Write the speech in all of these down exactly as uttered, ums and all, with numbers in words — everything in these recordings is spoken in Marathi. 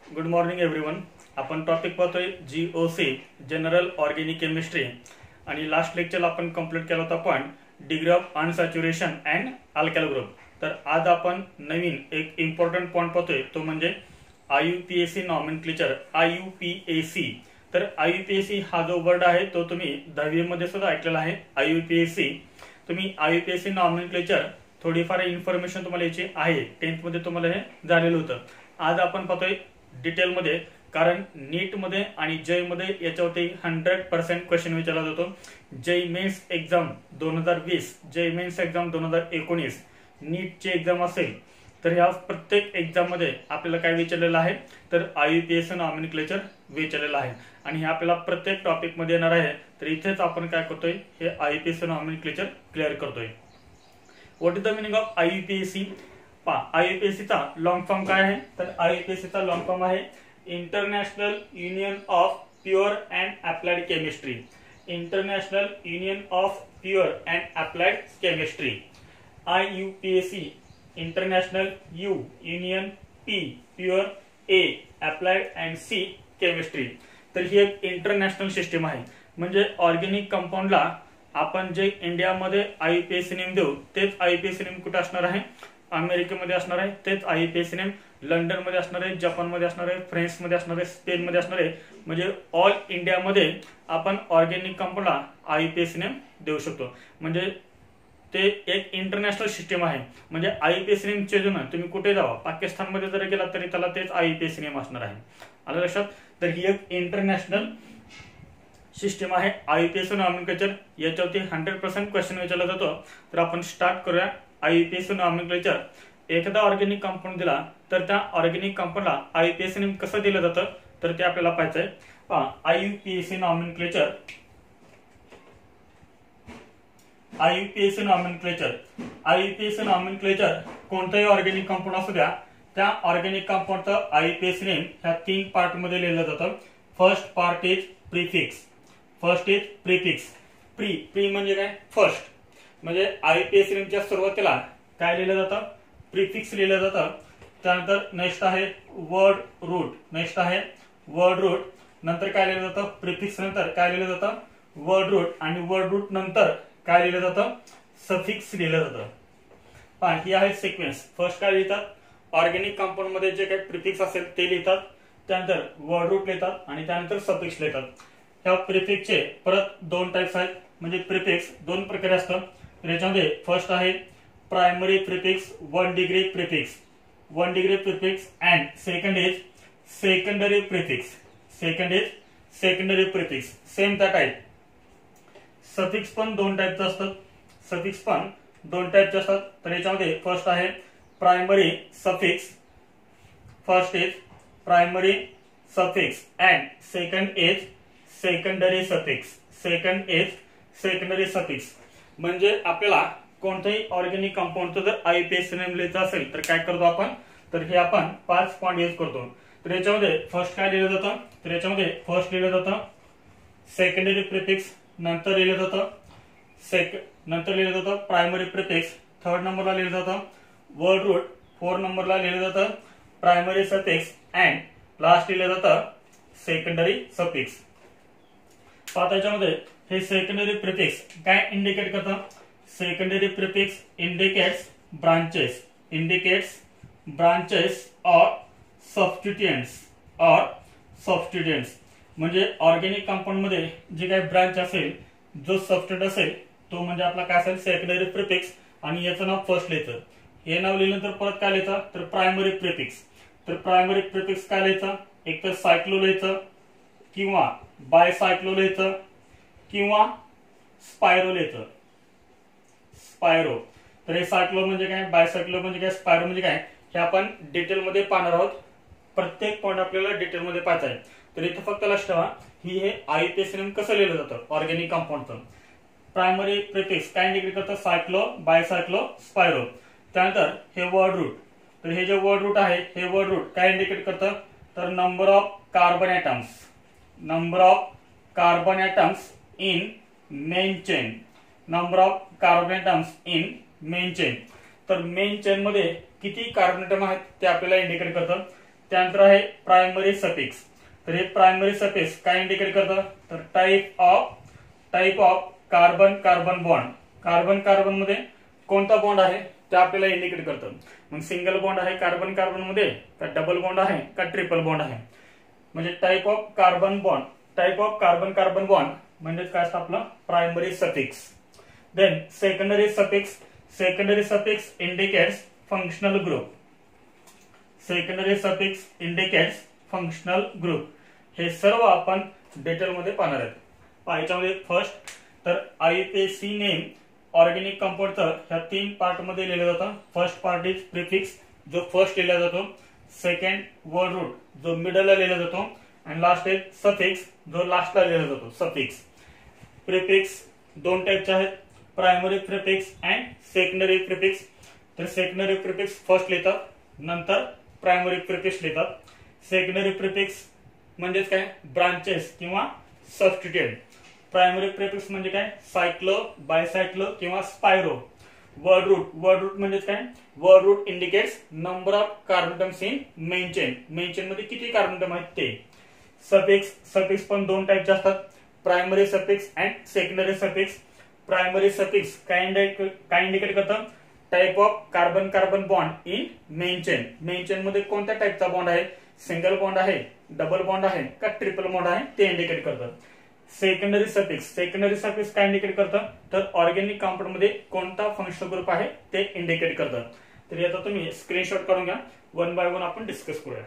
Good morning everyone. आपण टॉपिक पाहतोय G O C general organic chemistry आणि लास्ट लेक्चर आपण कंप्लीट केला होता point degree of unsaturation and alkyl group. तर आज आपण नवीन एक इम्पॉर्टंट पॉइंट पाहतोय तो म्हणजे I U P A C nomenclature. I U P A C तर I U P A C हा जो वर्ड आहे तो तुम्ही दहावी मध्ये सुद्धा ऐकलेला आहे. I U P A C तुम्ही I U P A C nomenclature थोडीफार इन्फॉर्मेशन तुम्हाला याची आहे, टेन्थ मध्ये तुम्हाला हे झालेलं होतं. आज आपण पाहतोय डिटेल मध्ये, कारण नीट मध्ये आणि जय मध्ये याच्यावरती हंड्रेड पर्सेंट क्वेश्चन विचारला जातो. जय मेन्स एक्झाम दोन हजार वीस, जय मेन्स एक्झाम दोन हजार एकोणीस, नीटची एक्झाम असेल तर या प्रत्येक एक्झाम मध्ये आपल्याला काय विचारलेलं आहे तर I U P A C nomenclature विचारलेलं आहे आणि हे आपल्याला प्रत्येक टॉपिक मध्ये येणार आहे. तर इथेच आपण काय करतोय, हे I U P A C nomenclature clear करतोय. What is the meaning of I U P A C? I U P A C चा लॉंग फॉर्म काय आहे तर I U P A C चा लॉंग फॉर्म आहे international union of pure and applied chemistry. International union of pure and applied chemistry. I U P A C international, U union, P pure, A applied and C chemistry. तर ही एक इंटरनॅशनल सिस्टीम आहे. म्हणजे ऑर्गेनिक कंपाऊंडला आपण जे इंडियामध्ये I U P A C name देऊ तेच I U P A C name कुठे असणार आहे, अमेरिकेमध्ये असणार आहे. तेच I U P A C name London मध्ये असणार आहे, जपान मध्ये असणार आहे, फ्रान्स मध्ये असणार आहे, स्पेन मध्ये असणार आहे. म्हणजे ऑल इंडियामध्ये आपण ऑर्गेनिक कंपाऊंडला I U P A C name देऊ शकतो. म्हणजे ते एक इंटरनॅशनल सिस्टीम आहे. म्हणजे I U P A C name चे तुम्ही कुठे जावा, पाकिस्तान मध्ये जर गेला तरी त्याला तेच I U P A C name असणार आहे. आलं लक्षात? तर ही एक इंटरनॅशनल सिस्टीम आहे I U P A C nomenclature. याच्यावरती हंड्रेड पर्सेंट क्वेश्चन विचारला जातो. तर आपण स्टार्ट करूया. I U P A C nomenclature. एखादा ऑर्गेनिक कंपाऊंड दिला तर त्या ऑर्गेनिक कंपाऊंडला I U P A C name कसं दिलं जातं तर ते आपल्याला पाहायचंय. पहा, I U P A C nomenclature. I U P A C nomenclature. I U P A C nomenclature कोणताही ऑर्गेनिक कंपाऊंड असू द्या, त्या ऑर्गेनिक कंपाऊंडचं I U P A C name ह्या तीन पार्ट मध्ये लिहिलं जातं. First part is prefix. First is prefix. Pre pre म्हणजे काय? फर्स्ट. म्हणजे I U P A C नेमच्या सुरुवातीला काय लिहिलं जातं? प्रीफिक्स लिहिलं जातं. त्यानंतर नेक्स्ट आहे वर्ड रूट. नेक्स्ट आहे वर्ड रूट. नंतर काय लिहिलं जातं? प्रीफिक्स नंतर काय लिहिलं जातं? Word root. आणि वर्ड रूट नंतर काय लिहिलं जातं? सफिक्स लिहिलं जातं. पहा, ही आहे सिक्वेन्स. फर्स्ट काय लिहितात? ऑर्गेनिक कंपाऊंड मध्ये जे काही प्रीफिक्स असेल ते लिहितात, त्यानंतर वर्ड रूट लिहितात आणि त्यानंतर सफिक्स लिहितात. ह्या प्रीफिक्सचे परत दोन टाइप्स आहेत. म्हणजे प्रीफिक्स दोन प्रकारे असतात. याच्यामध्ये फर्स्ट आहे primary prefix, one degree prefix. One degree prefix and second is secondary prefix. Second is secondary prefix. Same त्या टाइप. सफिक्स पण दोन टाइपचे असतात. सफिक्स पण दोन टाइपचे असतात. तर याच्यामध्ये फर्स्ट आहे primary suffix. First is primary suffix and second is secondary suffix. Second is secondary suffix. म्हणजे आपल्याला कोणत्याही ऑर्गेनिक कंपाऊंडचं जर I U P A C name लिहायचं असेल तर काय करतो आपण, तर हे आपण पाच पॉइंट यूज करतो. तर याच्यामध्ये फर्स्ट काय लिहिलं जातं, तर याच्यामध्ये फर्स्ट लिहिलं जातं सेकंडरी प्रीफिक्स. नंतर लिहिलं जातं सेक नंतर लिहिलं जातं प्रायमरी प्रीफिक्स. थर्ड नंबरला लिहिलं जातं वर्ड रूट. फोर नंबरला लिहिलं जातं प्रायमरी सफिक्स अँड लास्ट लिहिलं जातं सेकंडरी सफिक्स. पाहता याच्यामध्ये हे सेकंडरी प्रीफिक्स काय इंडिकेट करतं? Secondary prefix indicates branches. Indicates branches और सबस्टिट्युएंट्स. और सबस्टिट्युएंट्स म्हणजे ऑर्गेनिक कंपाऊंड मध्ये जे काही ब्रांच असेल, जो सबस्टिट्यूट असेल तो म्हणजे आपला काय असेल सेकंडरी प्रीफिक्स. आणि याचं नाव फर्स्ट लिहायचं. हे नाव लिहिल्यानंतर परत काय लिहायचं तर प्रायमरी प्रीफिक्स. तर प्रायमरी प्रीफिक्स काय लिहायचं? एक तर सायक्लो लिहायचं किंवा बायसायक्लो लिहायचं किंवा स्पायरो लिहायचं. स्पायरो. तर हे सायक्लो म्हणजे काय, बायसायक्लो म्हणजे काय, स्पायरो म्हणजे काय, हे आपण डिटेल मध्ये पाहणार आहोत. प्रत्येक पॉइंट आपल्याला डिटेल मध्ये पाहायचा आहे. तर इथं फक्त लक्षात ठेवा ही हे I U P A C name कसं लिहिलं जातं ऑर्गेनिक कंपाऊंडचं. प्रायमरी प्रीफिक्स काय इंडिकेट करतं? सायक्लो, बायसायक्लो, स्पायरो. त्यानंतर हे वर्ड रूट. तर हे जे वर्ड रूट आहे हे वर्ड रूट काय इंडिकेट करतं तर number of carbon atoms. Number of carbon atoms in main chain. Number of carbon atoms in main chain. तर मेन चेन मध्ये किती कार्बन ॲटम आहेत ते आपल्याला इंडिकेट करतं. त्यानंतर आहे प्रायमरी सफिक्स. तर हे प्रायमरी सफिक्स काय इंडिकेट करतं, तर type of type of carbon carbon bond. Carbon carbon मध्ये कोणता बॉन्ड आहे ते आपल्याला इंडिकेट करतं. मग सिंगल बॉन्ड आहे कार्बन कार्बन मध्ये, का डबल बॉन्ड आहे, का ट्रिपल बॉन्ड आहे. म्हणजे type of carbon bond, type of carbon carbon bond म्हणजे काय असतं आपलं primary suffix. Then secondary suffix. Secondary suffix indicates functional group. Secondary suffix indicates functional group. हे सर्व आपण डिटेल मध्ये पाहणार आहेत. पाहायच्यामध्ये फर्स्ट तर आययुपीएसी नेम ऑर्गेनिक कंपाऊंडचं ह्या तीन पार्ट मध्ये लिहिलं जातं. फर्स्ट पार्ट इज प्रिफिक्स जो फर्स्ट लिहिला जातो, सेकंड वर्ड रूट जो मिडलला लिहिला जातो, आणि लास्ट इज सफिक्स जो लास्टला लिहिला जातो सफिक्स. प्रिफिक्स दोन टाइपचे आहेत, primary prefix and secondary prefix. तर सेकंडरी प्रिफिक्स फर्स्ट लिहितात, नंतर प्रायमरी प्रिफिक्स लिहितात. सेकंडरी प्रिफिक्स म्हणजेच काय ब्रांचेस किंवा सबस्टिट्यूएंट. प्रायमरी प्रिफिक्स म्हणजे काय सायक्लो, बायसायक्लो किंवा spiro. Word root, word root म्हणजे काय word root indicates number of carbon atoms in main chain. Main chain मध्ये किती कार्बोटम आहेत ते. सफिक्स, सफिक्स पण दोन टाइपचे असतात, primary suffix and secondary suffix. Primary suffix काय इंडिकेट काय इंडिकेट करतं, type of carbon carbon bond in main chain. Main chain मध्ये कोणत्या टाइपचा बॉन्ड आहे, सिंगल बॉन्ड आहे, डबल बॉन्ड आहे, का ट्रिपल बॉन्ड आहे ते इंडिकेट करतं. सेकंडरी सफिक्स, सेकंडरी सफिक्स काय इंडिकेट करतं, तर ऑर्गेनिक कंपाऊंड मध्ये कोणता फंक्शनल ग्रुप आहे ते इंडिकेट करतं. तर याचा तुम्ही स्क्रीनशॉट काढून घ्या, वन बाय वन आपण डिस्कस करूया.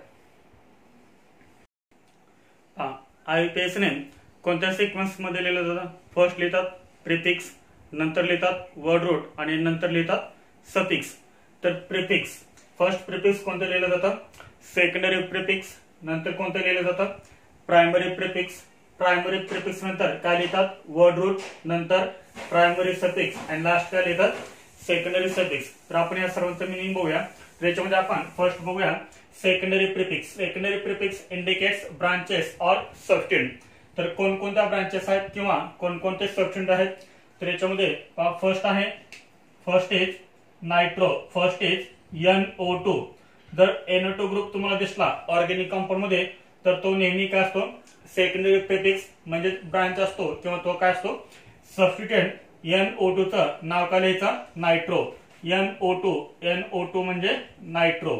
हा आययुपीएसी नेम कोणत्या सिक्वेन्स मध्ये लिहिलं जातं, फर्स्ट लिहितात प्रिफिक्स, नंतर लिहितात वर्ड रूट आणि नंतर लिहितात सफिक्स. तर प्रिफिक्स फर्स्ट प्रिफिक्स कोणतं लिहिलं जातं, सेकंडरी प्रिफिक्स, नंतर कोणतं लिहिलं जातं प्रायमरी प्रिफिक्स. प्रायमरी प्रिफिक्स नंतर काय लिहितात वर्ड रूट, नंतर प्रायमरी सफिक्स आणि लास्ट काय लिहितात सेकंडरी सफिक्स. तर आपण या सर्वांचं मिनिंग बघूया. त्याच्यामध्ये आपण फर्स्ट बघूया secondary prefix. Secondary prefix indicates branches or substituent. तर कोणकोणत्या ब्रांचेस आहेत किंवा कोणकोणते सबस्टिट्यूएंट आहेत. तर याच्यामध्ये फर्स्ट आहे, first is nitro, first is N O two. जर एन ओ टू ग्रुप तुम्हाला दिसला ऑर्गेनिक कंपाऊंड मध्ये तर तो नेहमी काय असतो सेकंडरी प्रिफिक्स म्हणजे ब्रांच असतो किंवा तो काय असतो सबस्टिट्यूएंट. एन ओ टू चं नाव काय लिहायचं nitro. N O two, N O two म्हणजे nitro.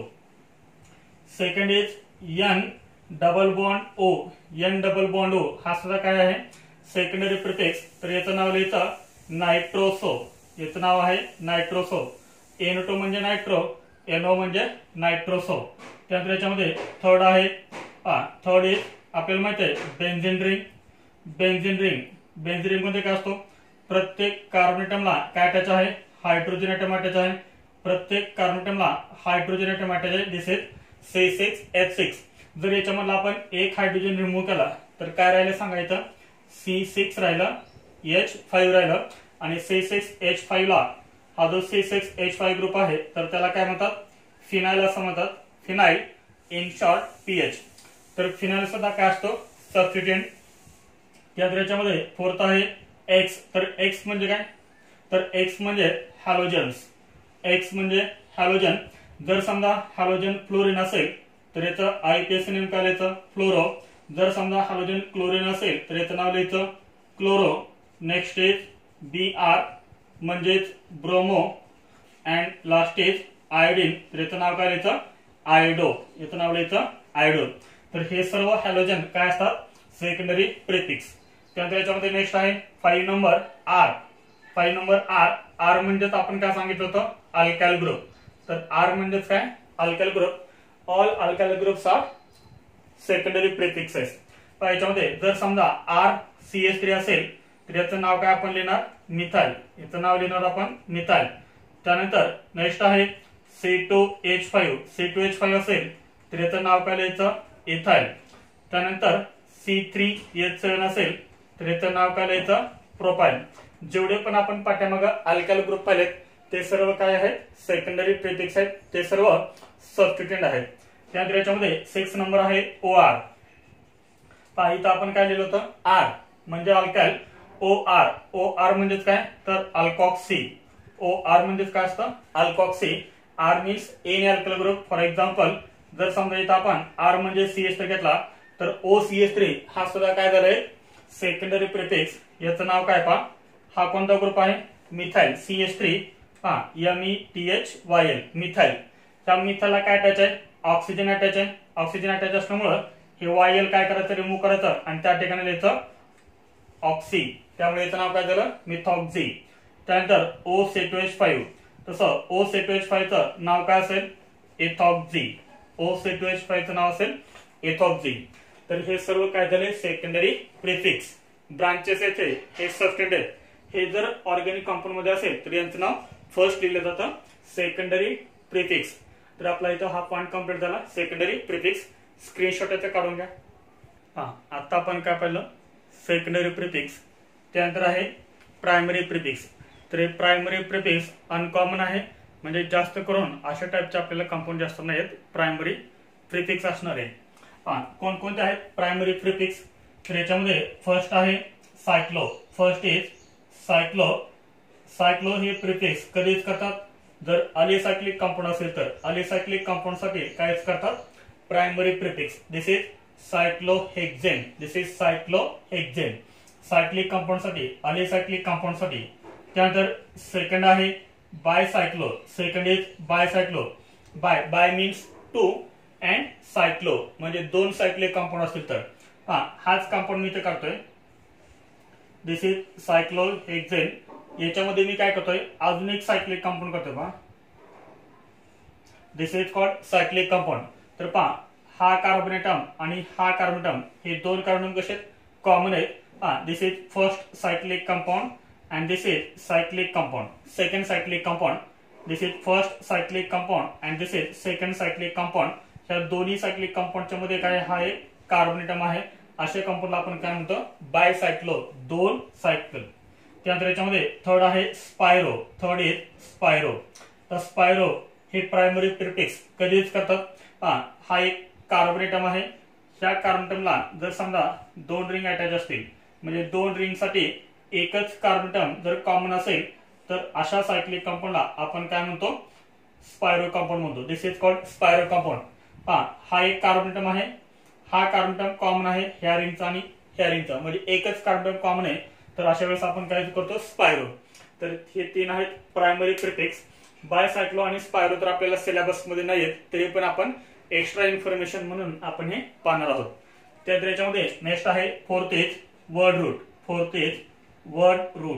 Second is N double bond O, N double bond O हा सुद्धा काय आहे सेकंडरी प्रिफिक्स. तर याचं नाव लिहायचं नायट्रोसो, याचं नाव आहे नायट्रोसो. एन ओ टू म्हणजे नायट्रो, एनओ म्हणजे नायट्रोसो. त्यानंतर याच्यामध्ये थर्ड आहे, हा थर्ड इज आपल्याला माहिती आहे benzene ring. Benzene ring, benzene ring मध्ये काय असतो प्रत्येक कार्बन ॲटमला काय अटॅच आहे हायड्रोजन ॲटम अटॅच आहे. प्रत्येक कार्बन ॲटमला हायड्रोजन ॲटम अटॅच आहे, this is C six H six. जर याच्यामधला आपण एक हायड्रोजन रिमूव्ह केला तर काय राहिलं सांगायचं सी सिक्स राहिलं, एच फाईव्ह राहिलं. आणि सी सिक्स एच फाईव्ह ला हा जो C six H five group आहे तर त्याला काय म्हणतात फिनाइल असं म्हणतात, फिनाइल इन शॉर्ट पीएच. तर फिनाइल सुद्धा काय असतो सबस्टिट्यूएंट. त्याच्यामध्ये फोर्थ आहे एक्स. तर एक्स म्हणजे काय तर एक्स म्हणजे हॅलोजन्स. एक्स म्हणजे हॅलोजन. जर समजा हॅलोजन फ्लोरीन असेल तर याचं आययुपीएसी नेम काय लिहायचं फ्लोरो. जर समजा हॅलोजन क्लोरीन असेल तर याचं नाव लिहायचं chloro. Next is B R म्हणजेच bromo and last is iodine. तर याचं नाव काय लिहायचं आयोडो. याचं नाव लिहायचं आयोडो. तर हे सर्व हॅलोजन काय असतात सेकंडरी प्रिफिक्स. त्यानंतर याच्यामध्ये नेक्स्ट आहे five number R. Five number R. R म्हणजेच आपण काय सांगितलं होतं अल्काइल ग्रुप. तर आर म्हणजेच काय alkyl group. All alkyl groups are secondary prefixes. याच्यामध्ये जर समजा आर सी एच थ्री असेल तर याचं नाव काय आपण लिहिणार मिथाइल. याचं नाव लिहिणार आपण मिथाइल. त्यानंतर नेक्स्ट आहे C two H five. C two H five असेल तर याचं नाव काय लिहायचं इथाइल. त्यानंतर सी थ्री एच सेव्हन असेल तर याचं नाव काय लिहायचं प्रोपाइल. जेवढे पण आपण पाठ्यामागे अल्काइल ग्रुप पाहिलेत ते सर्व काय आहेत सेकंडरी प्रिफिक्स आहेत, ते सर्व सबस्टिट्यूएंट आहेत. त्यानंतर याच्यामध्ये सिक्स नंबर आहे ओ आर. पहा इथं आपण काय लिहिलं होतं आर म्हणजे alkyl. O R. O R म्हणजेच काय तर अल्कॉक्सी. ओ आर म्हणजेच काय असतं alkoxy. R means any alkyl group. For example जर समजा इथं आपण आर म्हणजे सीएच थ्री घेतला तर ओ सी एच थ्री हा सुद्धा काय झालाय सेकंडरी प्रिफिक्स. याचं नाव काय पहा, हा कोणता ग्रुप आहे मिथाइल सी एच थ्री हा M E T H Y L methyl. त्या मिथाइलला काय अटॅच आहे ऑक्सिजन अटॅच आहे. ऑक्सिजन अटॅच असल्यामुळे हे वाय एल काय करायचं रिमूव्ह करायचं आणि त्या ठिकाणी द्यायचं ऑक्सी. त्यामुळे याचं नाव काय झालं मिथॉक्झी. त्यानंतर O C two H five तसं O C two H five चं नाव काय असेल ethoxy. O C two H five चं नाव असेल एथॉक्झी. तर हे सर्व काय झाले सेकंडरी प्रिफिक्स. ब्रांचेस याचे हे सबस्टँड आहेत. हे जर ऑर्गॅनिक कंपाऊंड मध्ये असेल तर यांचं नाव फर्स्ट लिहिलं जातं सेकंडरी प्रिफिक्स. तर आपला इथं हा पॉइंट कंप्लीट झाला सेकंडरी प्रिफिक्स. स्क्रीनशॉट याचा काढून घ्या. हा आता आपण काय पाहिलं सेकंडरी प्रिफिक्स. त्यानंतर आहे प्रायमरी प्रिफिक्स. तर हे प्रायमरी प्रिफिक्स अनकॉमन आहे म्हणजे जास्त करून अशा टाइपचे आपल्याला कंपाऊंड जास्त नाहीत प्रायमरी प्रिफिक्स असणार आहे. हा कोणकोणते आहेत प्रायमरी प्रिफिक्स तर याच्यामध्ये फर्स्ट आहे सायक्लो. First is सायक्लो. सायक्लो हे प्रिफिक्स कधीच करतात जर अलिसायक्लिक कंपाऊंड असेल तर. अलिसायक्लिक कंपाऊंड साठी कायच करतात primary prefix. This is cyclohexane. This is cyclohexane. Cyclic compound साठी अलिसायक्लिक कंपाऊंड साठी. त्यानंतर सेकंड आहे bicyclo. Second is bicyclo. Bi bi means two and cyclo म्हणजे दोन सायक्लिक कंपाऊंड असतील तर. हा हाच कंपाऊंड मी इथे करतोय. This is cyclohexane. याच्यामध्ये मी काय करतोय अजून एक सायक्लिक कंपाऊंड करतोय पहा. This is called cyclic compound. तर पहा हा कार्बोनेटम आणि हा कार्बोनेटम हे दोन कार्बोनेटम कसे कॉमन आहेत. हा this is first cyclic compound and this is cyclic compound. Second cyclic compound. This is first cyclic compound and this is second cyclic compound. ह्या दोन्ही सायक्लिक कंपाऊंडच्या मध्ये काय हा एक कार्बोनेटम आहे. अशा कंपाऊंडला आपण काय म्हणतो बायसायक्लो दोन सायकल. त्यानंतर याच्यामध्ये थर्ड आहे स्पायरो. Third is स्पायरो. तर स्पायरो हे प्रायमरी प्रिफिक्स कधीच करतात. हा हा एक कार्बोनेटम आहे. ह्या कार्बोनेटमला जर समजा दोन रिंग अटॅच असतील म्हणजे दोन रिंग साठी एकच कार्बोनेटम जर कॉमन असेल तर अशा सायक्लिक कंपाऊंडला आपण काय म्हणतो स्पायरो कंपाऊंड म्हणतो. This is called spiro compound. हा हा एक कार्बोनेटम आहे. हा कार्बोनेटम कॉमन आहे ह्या रिंगचा आणि ह्या रिंगचा म्हणजे एकच कार्बोनेटम कॉमन आहे. तर अशा वेळेस आपण काय करतो स्पायरो. तर हे तीन आहेत प्रायमरी प्रिफिक्स. बायसायक्लो आणि स्पायरो तर आपल्याला सिलेबस मध्ये नाहीत तरी पण आपण एक्स्ट्रा इन्फॉर्मेशन म्हणून आपण हे पाहणार आहोत. त्यानंतर याच्यामध्ये नेक्स्ट आहे fourth is word root. Fourth is word root.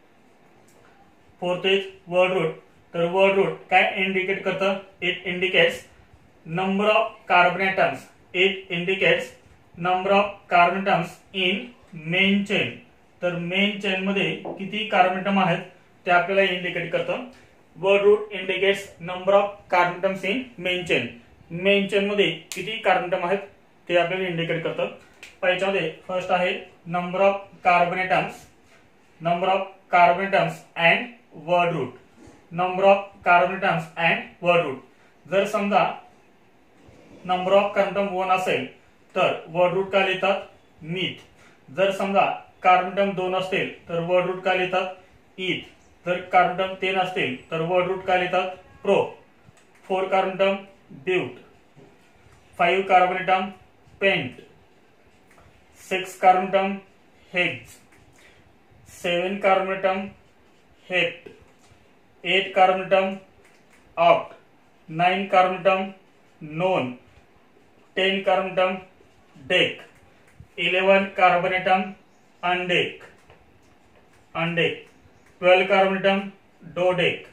Fourth is word root. तर वर्ड रूट काय इंडिकेट करतं it indicates number of carbon atoms. It indicates number of carbon atoms in main chain. तर मेन चेन मध्ये किती कार्बोनेटम आहेत ते आपल्याला इंडिकेट करतं. Word root indicates number of carbon atoms in main chain. Main chain मध्ये किती कार्बोनेटम आहेत ते आपल्याला इंडिकेट करतं. याच्यामध्ये फर्स्ट आहे number of carbon atoms. Number of carbon atoms and word root. Number of carbon atoms and word root. जर समजा नंबर ऑफ कार्बोनेटम वन असेल तर वर्ड रूट काय लिहितात मीथ. जर समजा कार्बोनेटम दोन असतील तर वर्ड रूट काय लिहितात ईथ. जर कार्बोनेटम तीन असतील तर वर्ड रूट काय लिहितात pro. Four carbon atom but. Five carbon atom pent. Six carbon atom hex. Seven carbon atom hept. Eight carbon atom oct. Nine carbon atom non. Ten carbon atom dec. Eleven carbon atom undec. Undec. Twelve carbon atom dodec.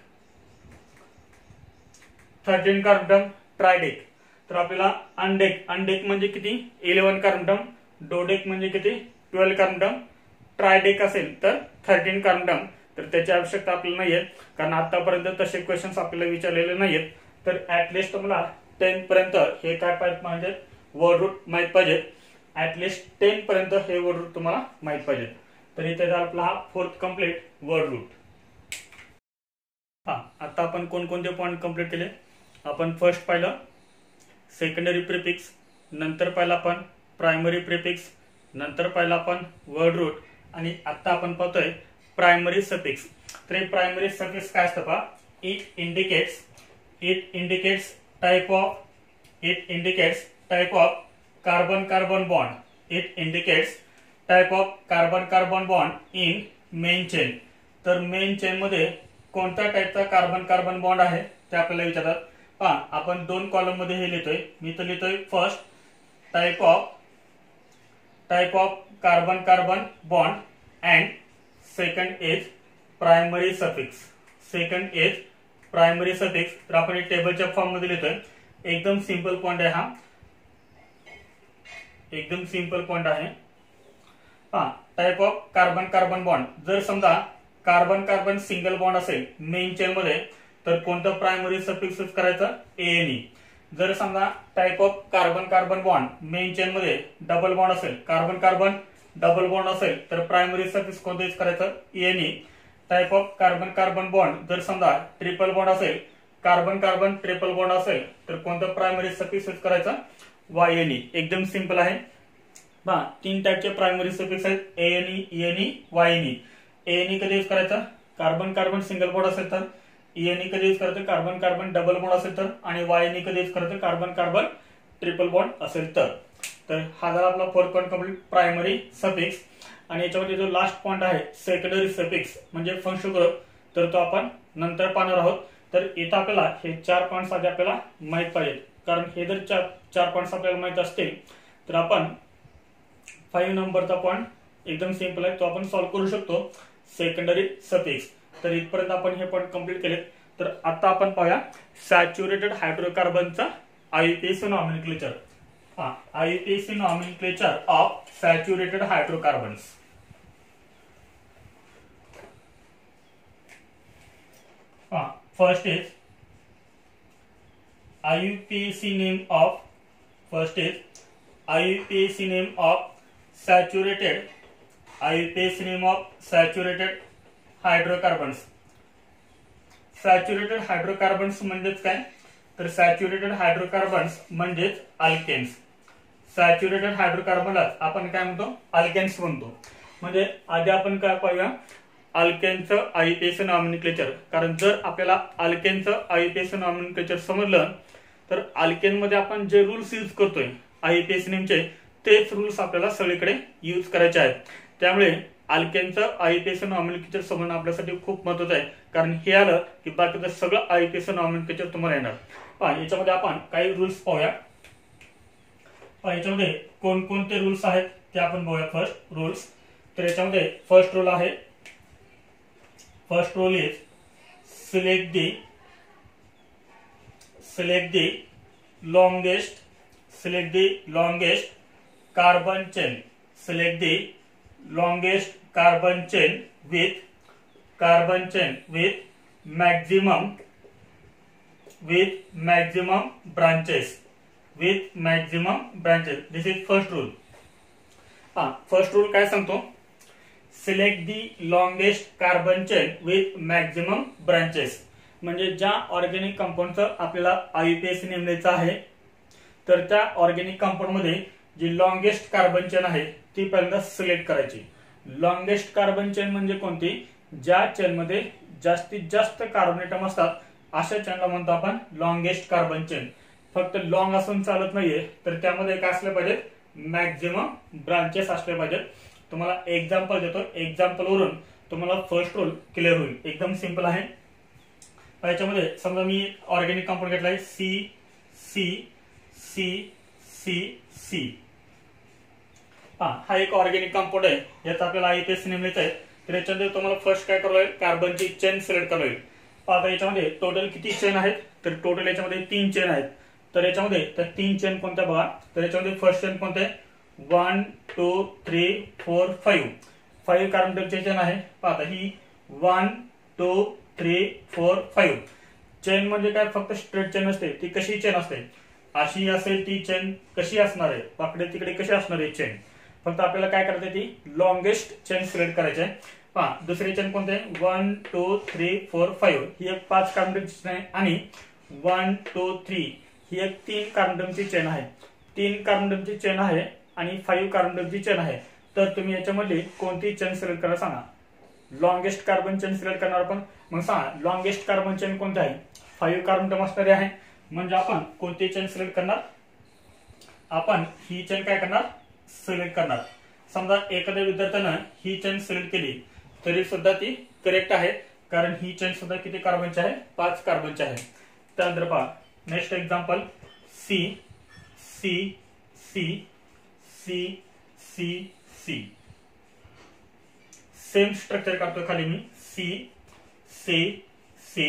Thirteen carbon atom tridec. तर आपल्याला अनडेक अनडेक म्हणजे किती इलेवन कार्बोनेटम. डोडेक म्हणजे किती ट्वेल्व कार्बोनेटम. ट्रायडेक असेल तर थर्टीन कार्बोनेटम. तर त्याची आवश्यकता आपल्याला नाहीये कारण आतापर्यंत तसे क्वेश्चन्स आपल्याला विचारलेले नाहीत. तर ऍटलिस्ट तुम्हाला टेन पर्यंत हे काय पाहिजे म्हणजे वर्ड रूट माहित पाहिजे. ऍटलिस्ट टेन पर्यंत हे वर्ड रूट तुम्हाला माहित पाहिजे. तर इथे आपला हा फोर्थ कम्प्लीट वर्ड रूट. हा आता आपण कोणकोणते पॉइंट कम्प्लीट केले. आपण फर्स्ट पाहिलं सेकंडरी प्रिफिक्स. नंतर पाहिलं आपण प्रायमरी प्रिफिक्स. नंतर पाहिलं आपण वर्ड रूट आणि आता आपण पाहतोय प्रायमरी सफिक्स. तर हे प्रायमरी सफिक्स काय असतं पहा. It indicates it indicates type of it indicates type of carbon carbon bond it indicates type of carbon carbon bond in main chain. तर मेन चेन मध्ये कोणत्या टाईपचा कार्बन कार्बन बॉन्ड आहे ते आपल्याला विचारतात. पहा आपण दोन कॉलम मध्ये हे लिहितोय. मी तर लिहितोय first type of type of carbon carbon bond and second is primary suffix. Second is primary suffix. तर आपण हे टेबलच्या फॉर्म मध्ये लिहितोय. एकदम सिंपल पॉइंट आहे हा, एकदम सिंपल पॉइंट आहे. हा type of carbon carbon bond. जर समजा कार्बन कार्बन सिंगल बॉन्ड असेल मेन चेन मध्ये तर कोणतं प्रायमरी सफिक्स यूज करायचं, एएनई. जर समजा type of carbon carbon bond main chain मध्ये डबल बॉन्ड असेल, कार्बन कार्बन डबल बॉन्ड असेल तर प्रायमरी सफिक्स कोणतं यूज करायचं, ANE. Type of carbon carbon bond जर समजा ट्रिपल बॉन्ड असेल, कार्बन कार्बन ट्रिपल बॉन्ड असेल तर कोणतं प्रायमरी सफिक्स यूज करायचं, वायएनई. एकदम सिंपल आहे. पहा तीन टाइपचे प्रायमरी सफिक्स आहेत, एएनई, ईएनई, वायएनई. एएनई कधी यूज करायचं, कार्बन कार्बन सिंगल बॉन्ड असेल तर. ईएनई कधी यूज करायचं, कार्बन कार्बन डबल बॉन्ड असेल तर. आणि वायएनई कधी यूज करायचं, कार्बन कार्बन ट्रिपल बॉन्ड असेल तर. तर हा झाला आपला fourth point complete, primary suffix. आणि याच्यामध्ये जो लास्ट पॉइंट आहे सेकंडरी सफिक्स म्हणजे फंक्शनल ग्रुप, तर तो आपण नंतर पाहणार आहोत. तर इथं आपल्याला हे चार पॉइंट्स आधी आपल्याला माहित पाहिजेत. कारण हे जर चार चार पॉइंट्स आपल्याला माहित असतील तर आपण फाईव्ह नंबरचा पॉइंट एकदम सिंपल आहे तो आपण सॉल्व्ह करू शकतो, सेकंडरी सफिक्स. तर इथपर्यंत आपण हे पॉइंट कंप्लीट केलेत. तर आता आपण पाहूया सॅच्युरेटेड हायड्रोकार्बनचा आययुपीएसी नॉमेनक्लेचर. हा IUPAC nomenclature of saturated hydrocarbons. हा first is I U P A C name of first is I U P A C name of saturated I U P A C name of saturated hydrocarbons. Saturated hydrocarbons म्हणजेच काय, तर सॅच्युरेटेड हायड्रोकार्बन्स म्हणजेच अल्केन्स. सॅच्युरेटेड हायड्रोकार्बनला आपण काय म्हणतो, अल्केन्स म्हणतो. म्हणजे आधी आपण काय पाहूया अल्केनचं आययुपीएसी नॉमेनक्लेचर. कारण जर आपल्याला अल्केनचं आययुपीएसी नॉमेनक्लेचर समजलं तर अल्केन मध्ये आपण जे रूल्स यूज करतोय आययुपीएसी नेमचे तेच रूल्स आपल्याला सगळीकडे यूज करायचे आहेत. त्यामुळे अल्केनचं आययुपीएसी नॉमेनक्लेचर समजणं आपल्यासाठी खूप महत्त्वाचं आहे. कारण हे आलं की बाकीचं सगळं आययुपीएसी नॉमेनक्लेचर तुम्हाला येणार. पहा याच्यामध्ये आपण काही रूल्स पाहूया. पहा याच्यामध्ये कोणकोणते रूल्स आहेत ते आपण पाहूया. फर्स्ट रूल्स, तर याच्यामध्ये फर्स्ट रूल आहे, first rule is select the select the longest select the longest carbon chain select the longest carbon chain with carbon chain with maximum with maximum branches with maximum branches. This is first rule. हा फर्स्ट रूल काय सांगतो, select the longest carbon chain with maximum branches. म्हणजे ज्या ऑर्गॅनिक कंपाऊंडचं आपल्याला आययुपीएसी नेमण्याचं आहे तर त्या ऑर्गॅनिक कंपाऊंड मध्ये जी लॉंगेस्ट कार्बन चेन आहे ती पहिल्यांदा सिलेक्ट करायची. लॉंगेस्ट कार्बन चेन म्हणजे कोणती, ज्या चेन मध्ये जास्तीत जास्त कार्बन ॲटम असतात अशा चेनला म्हणतो आपण लॉंगेस्ट कार्बन चेन. फक्त लॉंग असून चालत नाहीये तर त्यामध्ये काय असले पाहिजे, मॅक्झिमम ब्रांचेस असले पाहिजेत. तुम्हाला एक्झाम्पल देतो, एक्झाम्पल वरून तुम्हाला फर्स्ट रूल क्लिअर होईल. एकदम सिंपल आहे. याच्यामध्ये समजा मी ऑर्गॅनिक कंपाऊंड घेतलाय C C C C C. हा हा एक ऑर्गॅनिक कंपाऊंड आहे, याचा आपल्याला आययुपीएसी नेमलेच आहे. तर याच्यामध्ये तुम्हाला फर्स्ट काय करावं लागेल, कार्बनची चेन सिलेक्ट करावी लागेल. आता याच्यामध्ये टोटल किती चेन आहेत, तर टोटल याच्यामध्ये तीन चेन आहेत. तर याच्यामध्ये त्या तीन चेन कोणत्या बघा, तर याच्यामध्ये फर्स्ट चेन कोणते, one two three four five five कार्बनची चेन आहे. पाहता ही one two three four five chain म्हणजे काय, फक्त स्ट्रेट चेन असते. ती कशी चेन असते, अशी असेल ती चेन कशी असणार आहे, वाकडे तिकडे कशी असणार आहे चेन. फक्त आपल्याला काय करायचं, ती लॉंगेस्ट चेन सिलेक्ट करायची आहे. पहा दुसरी चेन कोणते, one two three four five ही एक पाच कार्बनची चेन आहे. आणि वन टू थ्री ही एक तीन कार्बनची चेन आहे. तीन कार्बनची चेन आहे आणि फाईव्ह कार्बनची चेन आहे. तर तुम्ही याच्यामध्ये कोणती चेन सिलेक्ट करा सांगा. लॉंगेस्ट कार्बन चेन सिलेक्ट करणार आपण. मग सांगा लॉंगेस्ट कार्बन चेन कोणती आहे, फाईव्ह कार्बन असणारी आहे. म्हणजे आपण कोणती चेन सिलेक्ट करणार, आपण ही चेन काय करणार, सिलेक्ट करणार. समजा एखाद्या विद्यार्थ्यानं ही चेन सिलेक्ट केली तरी सुद्धा ती करेक्ट आहे, कारण ही चेन सुद्धा किती कार्बनची आहे, पाच कार्बनची आहे. त्यानंतर पहा next example, C C C C C C. Same structure काढतो खाली मी, सी सी सी.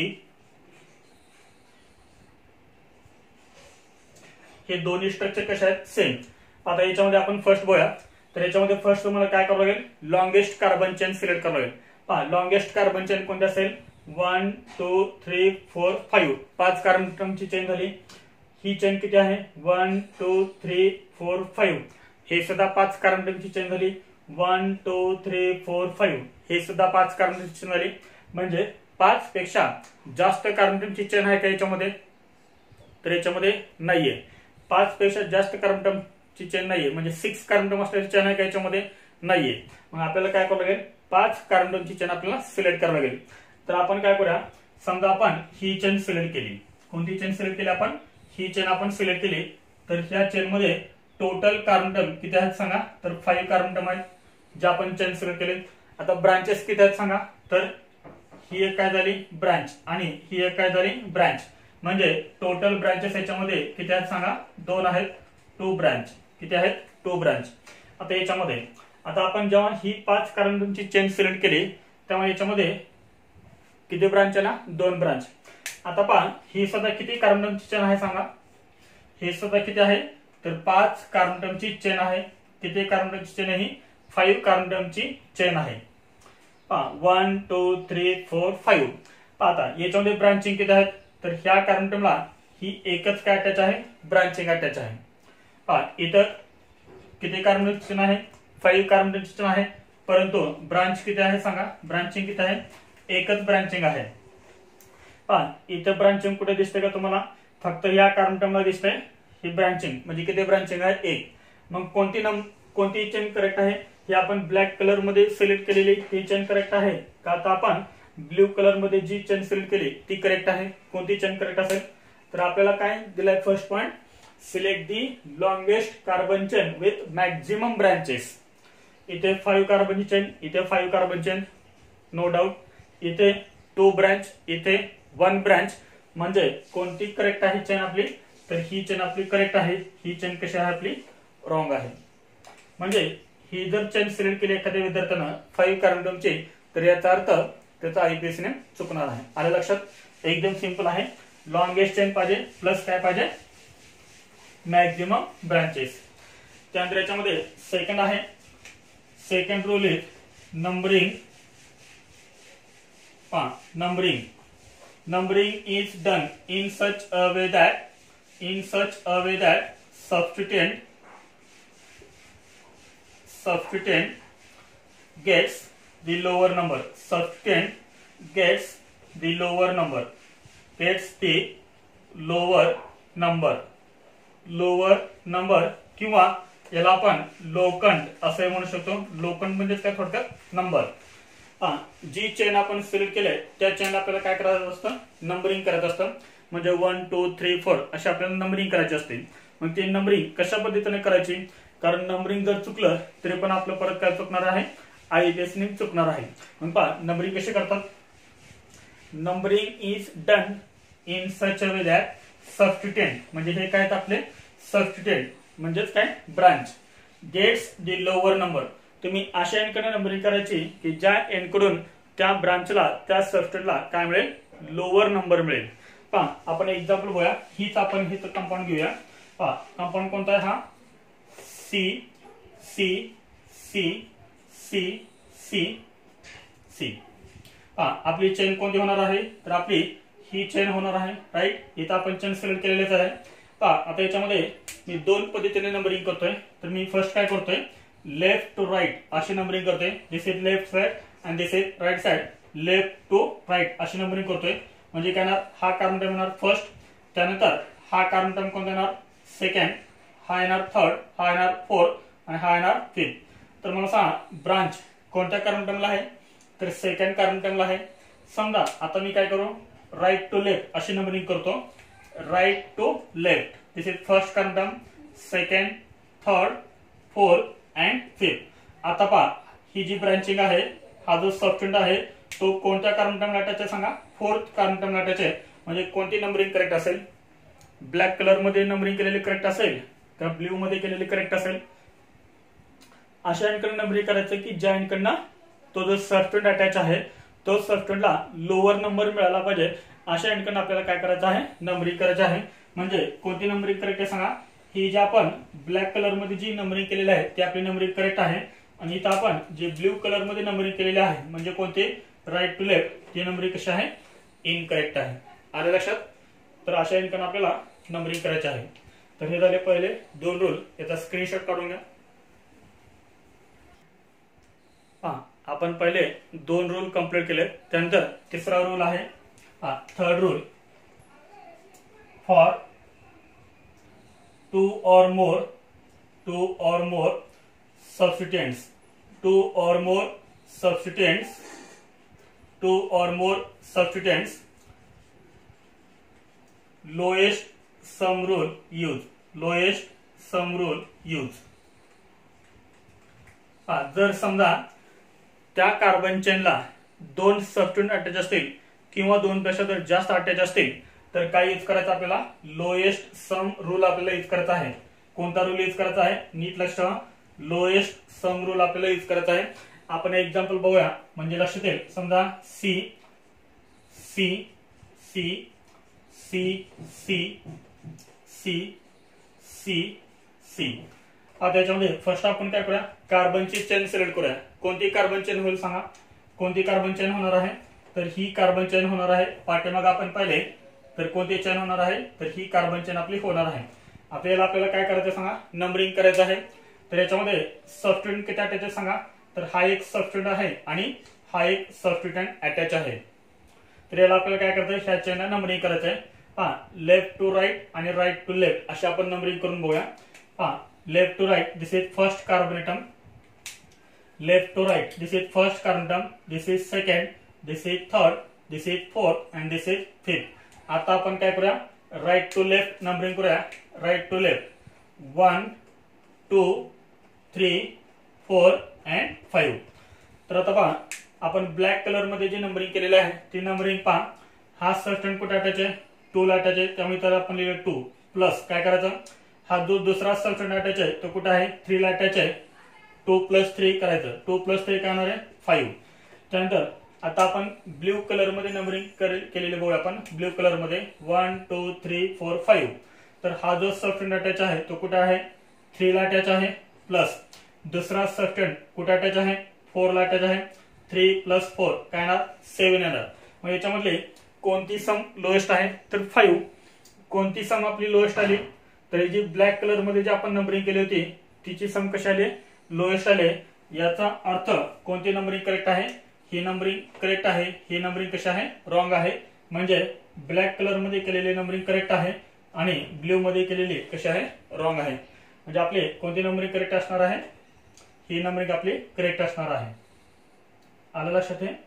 हे दोन्ही स्ट्रक्चर कसे आहेत, सेम. आता याच्यामध्ये आपण फर्स्ट बघूया. तर याच्यामध्ये फर्स्ट तुम्हाला काय करावं लागेल, लॉंगेस्ट कार्बन चेन सिलेक्ट करावं लागेल. पहा लॉंगेस्ट कार्बन चेन कोणती असेल, one two three four five, पाच कार्बनची चेन झाली. ही चेन किती आहे, one two three four five. हे सुद्धा पाच कार्बनची चेन झाली, one two three four five. हे सुद्धा पाच कार्बनची चेन झाली. म्हणजे पाच पेक्षा जास्त कार्बनची चेन आहे का याच्यामध्ये, तर याच्यामध्ये नाहीये. पाच पेक्षा जास्त कार्बनची चेन नाहीये, म्हणजे सिक्स कार्बन असलेली चेन आहे का याच्यामध्ये, नाहीये. मग आपल्याला काय करावं लागेल, पाच कार्बनची चेन आपल्याला सिलेक्ट करावी लागेल. तर आपण काय करूया, समजा आपण ही चेन सिलेक्ट केली. कोणती चेन सिलेक्ट केली आपण, ही चेन आपण सिलेक्ट केली. तर ह्या चेन मध्ये टोटल कार्बन किती आहेत सांगा, तर फाईव्ह कार्बन आहेत जे आपण चेन सिलेक्ट केले. आता ब्रांचेस किती आहेत सांगा, तर ही एक काय झाली ब्रांच आणि ही एक काय झाली ब्रांच. म्हणजे टोटल ब्रांचेस याच्यामध्ये किती आहेत सांगा, दोन आहेत, टू ब्रांच. किती आहेत, टू ब्रांच. आता याच्यामध्ये आता आपण जेव्हा ही पाच कार्बनची चेन सिलेक्ट केली तेव्हा याच्यामध्ये किती ब्रांच आहे ना, दोन ब्रांच. आता पहा ही सुद्धा किती कार्बनची चेन आहे सांगा, हे सुद्धा किती आहे, तर पाच कार्बनची चेन आहे. किती कार्बनची चेन आहे, ही फाईव्ह कार्बनची चेन आहे. पहा one two three four five. आता याच्यामध्ये ब्रांचिंग किती आहेत, तर ह्या कार्बनला ही एकच काय अटॅच आहे, ब्रांचिंग अटॅच आहे. पहा इथं किती कार्बनची चेन आहे, फाईव्ह कार्बनची चेन आहे, परंतु ब्रांच किती आहे सांगा, ब्रांचिंग किती आहे, एकच ब्रांचिंग आहे. पहा इथं ब्रांचिंग कुठे दिसते का तुम्हाला, फक्त या कार्बनला दिसते ही ब्रांचिंग. म्हणजे किती ब्रांचिंग आहे, एक. मग कोणती नम कोणती चेन करेक्ट आहे, हे आपण ब्लॅक कलर मध्ये सिलेक्ट केलेली ही चेन करेक्ट आहे का, आता आपण ब्ल्यू कलर मध्ये जी चेन सिलेक्ट केली ती करेक्ट आहे. कोणती चेन करेक्ट असेल, तर आपल्याला काय दिलाय first point, select the longest carbon chain with maximum branches. इथे फाईव्ह कार्बनची चेन, इथे five carbon chain, no doubt. इथे टू ब्रांच, इथे वन ब्रांच. म्हणजे कोणती करेक्ट आहे चेन आपली, तर ही चेन आपली करेक्ट आहे. ही चेन कशी आहे आपली, रॉंग आहे. म्हणजे ही जर चेन सिलेक्ट केली एखाद्या विद्यार्थ्यानं फाईव्ह कार्बनची, तर याचा अर्थ त्याचा आयपीएस ने चुकणार आहे. आलं लक्षात, एकदम सिंपल आहे. लॉंगेस्ट चेन पाहिजे प्लस काय पाहिजे, मॅक्झिमम ब्रांचेस. त्यानंतर याच्यामध्ये सेकंड आहे, सेकंड रूल इज नंबरिंग. पहा numbering, numbering is done in such a way that in such a way that substituent substituent gets the lower number substituent gets the lower number gets the lower number lower number किंवा याला आपण लोकंड असे म्हणू शकतो. लोकंड म्हणजे काय, थोडक्यात नंबर. हा जी चेन आपण सिलेक्ट केले त्या चेन आपल्याला काय करायचं असतं, नंबरिंग करायचं असतं. म्हणजे वन टू थ्री फोर अशी आपल्याला नंबरिंग करायची असते. मग ती नंबरिंग कशा पद्धतीने करायची, कारण नंबरिंग जर चुकलं तरी पण आपलं परत काय चुकणार आहे, आयपीएस ने चुकणार आहे. मग पहा नंबरिंग कशी करतात, numbering is done in such a way that substituent, म्हणजे हे काय आपले सबस्टिट्यूएंट म्हणजेच काय branch, gets the lower number. तुम्ही अशा एनकडे नंबरिंग करायची की ज्या एनकडून त्या ब्रांचला त्या सबस्टिट्यूएंटला काय मिळेल, लोअर नंबर मिळेल. पहा आपण एक्झाम्पल बघूया. हीच आपण हे कंपाऊंड घेऊया. पहा कंपाऊंड कोणता आहे, हा C C C C C C. पहा आपली चेन कोणती होणार आहे, तर आपली ही चेन होणार आहे. राईट, इथं आपण चेन सिलेक्ट केलेलेच आहे. पहा आता याच्यामध्ये मी दोन पद्धतीने नंबरिंग करतोय. तर मी फर्स्ट काय करतोय, लेफ्ट टू राईट अशी नंबरिंग करतोय. This is left side and this is right side. Left to right अशी नंबरिंग करतोय. म्हणजे काय येणार, हा कार्बन टर्म येणार फर्स्ट, त्यानंतर हा कार्बन टर्म कोणता येणार सेकंड, हा येणार थर्ड, हा येणार फोर्थ आणि हा येणार फिफ्थ. तर मला सांगा ब्रांच कोणत्या कार्बन टर्मला आहे, तर सेकंड कार्बन टर्मला आहे. समजा आता मी काय करू, राईट टू लेफ्ट अशी नंबरिंग करतो. Right to left. This is first कर्म term, second, third, fourth and fifth. आता पहा ही जी ब्रांचिंग आहे, हा जो सबस्टिट्यूएंट आहे तो कोणत्या कर्म टर्मला अटॅच आहे सांगा? फोर्थ कर्म टर्मला अटॅच आहे. म्हणजे कोणती नंबरिंग करेक्ट असेल? ब्लॅक कलर मध्ये नंबरिंग केलेली करेक्ट असेल का ब्ल्यू मध्ये केलेली करेक्ट असेल? अशा अँकडनं नंबरिंग करायचं की ज्या अँकडनं तो जो सबस्टिट्यूएंट अटॅच आहे तो सबस्टिट्यूएंटला लोअर नंबर मिळाला पाहिजे. अशा अँकडनं आपल्याला काय करायचं आहे? नंबरिंग करायचं आहे. म्हणजे कोणती नंबरिंग करेक्ट आहे सांगा? ही जी आपण ब्लॅक कलर मध्ये जी नंबरिंग केलेली आहे ती आपली नंबरिंग करेक्ट आहे. आणि इथं आपण जे ब्ल्यू कलर मध्ये नंबरिंग केलेली आहे म्हणजे कोणते? राईट टू लेफ्ट, ती नंबरिंग कशी आहे? इनकरेक्ट आहे. आलं लक्षात? तर अशा अँकडनं आपल्याला नंबरिंग करायचे आहे. तर हे झाले पहिले दोन रूल. याचा स्क्रीनशॉट काढून घ्या. हा, आपण पहिले दोन रूल कंप्लीट केले. त्यानंतर तिसरा रूल आहे हा third rule. For two or more to or more substituents two or more substituents two or more substituents lowest sum rule use. Lowest sum rule use. हा, जर समजा त्या कार्बन चेनला दोन सबस्टिट्यूएंट अटॅच असतील किंवा दोन पेक्षा जर जास्त अटॅच असतील तर काय यूज करायचं आपल्याला? लोएस्ट सम रूल आपल्याला यूज करायचा आहे. कोणता रूल यूज करायचा आहे? नीट लक्ष ठेवा. लोएस्ट सम रूल आपल्याला यूज करायचा आहे. आपण एक्झाम्पल बघूया म्हणजे लक्षात येईल. समजा C C C C C C C C. आता त्याच्यामध्ये फर्स्ट आपण काय करूया? कार्बनची चेन सिलेक्ट करूया. कोणती कार्बन चेन होईल सांगा? कोणती कार्बन चेन होणार आहे? तर ही कार्बन चेन होणार आहे. पाठीमागे आपण पाहिले तर कोणती चेन होणार आहे? तर ही कार्बन चेन आपली होणार आहे. आपल्याला आपल्याला काय करायचं सांगा? नंबरिंग करायचं आहे. तर याच्यामध्ये सबस्टिट्यूएंट किती अटॅच आहे सांगा? तर हा एक सबस्टिट्यूएंट आहे आणि हा एक सबस्टिट्यूएंट अटॅच आहे. तर याला आपल्याला काय करायचं? ह्या चेनला नंबरिंग करायचं आहे. हा, लेफ्ट टू राईट आणि राईट टू लेफ्ट अशी आपण नंबरिंग करून बघूया. हा, left to right this is first carbon atom. Left to right this is first carbon atom. This is second, this is third, this is fourth and this is fifth. आता आपण काय करूया? राईट टू लेफ्ट नंबरिंग करूया. Right to left one two three four and five. तर आता पहा आपण ब्लॅक कलर मध्ये जे नंबरिंग केलेले आहे ती नंबरिंग पहा. हा सबस्टिट्यूएंट कुठे अटॅच आहे? टू ला अटॅच आहे. त्यामुळे त्याला आपण लिहिलं टू प्लस काय करायचं? हा जो दुसरा सबस्टिट्यूएंट अटॅच आहे तो कुठे आहे? थ्री ला अटॅच आहे. टू प्लस थ्री करायचं. टू प्लस थ्री काय होणार आहे? फाईव्ह. त्यानंतर आता आपण ब्ल्यू कलर मध्ये नंबरिंग केलेले बघूया. आपण ब्ल्यू कलर मध्ये one two three four five. तर हा जो सबस्टिट्यूएंट अटॅच आहे तो कुठे आहे? थ्री ला अटॅच आहे. प्लस दुसरा सबस्टिट्यूएंट कुठे अटॅच आहे? फोर ला अटॅच आहे. थ्री प्लस फोर काय येणार? सेव्हन येणार. मग याच्यामधले कोणती सम लोएस्ट आहे? तर फाईव्ह. कोणती सम आपली लोएस्ट आली? तर जी ब्लॅक कलर मध्ये जी आपण नंबरिंग केली होती तिची सम कशी आली? लोएस्ट आली. याचा अर्थ कोणती नंबरिंग करेक्ट आहे? ही नंबरिंग करेक्ट आहे. ही नंबरिंग कशी आहे? रॉंग आहे. म्हणजे ब्लॅक कलर मध्ये केलेली नंबरिंग करेक्ट आहे आणि ब्ल्यू मध्ये केलेली कशी आहे? रॉंग आहे. म्हणजे आपली कोणती नंबरिंग करेक्ट असणार आहे? ही नंबरिंग आपली करेक्ट असणार आहे. आलं लक्षात? आहे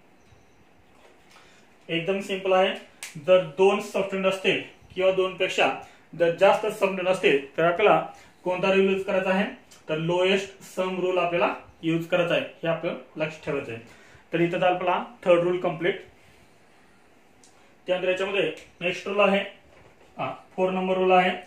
एकदम सिंपल आहे. जर दोन सबस्टिट्यूएंट असतील किंवा दोन पेक्षा जर जास्त सबस्टिट्यूएंट असतील तर आपल्याला कोणता रूल यूज करायचा आहे? तर लोएस्ट सम रूल आपल्याला यूज करायचा आहे. हे आपल्याला लक्षात ठेवायचं आहे. तर इथं आपला थर्ड रूल कंप्लीट. त्यानंतर याच्यामध्ये नेक्स्ट रूल आहे हा फोर नंबर रूल आहे.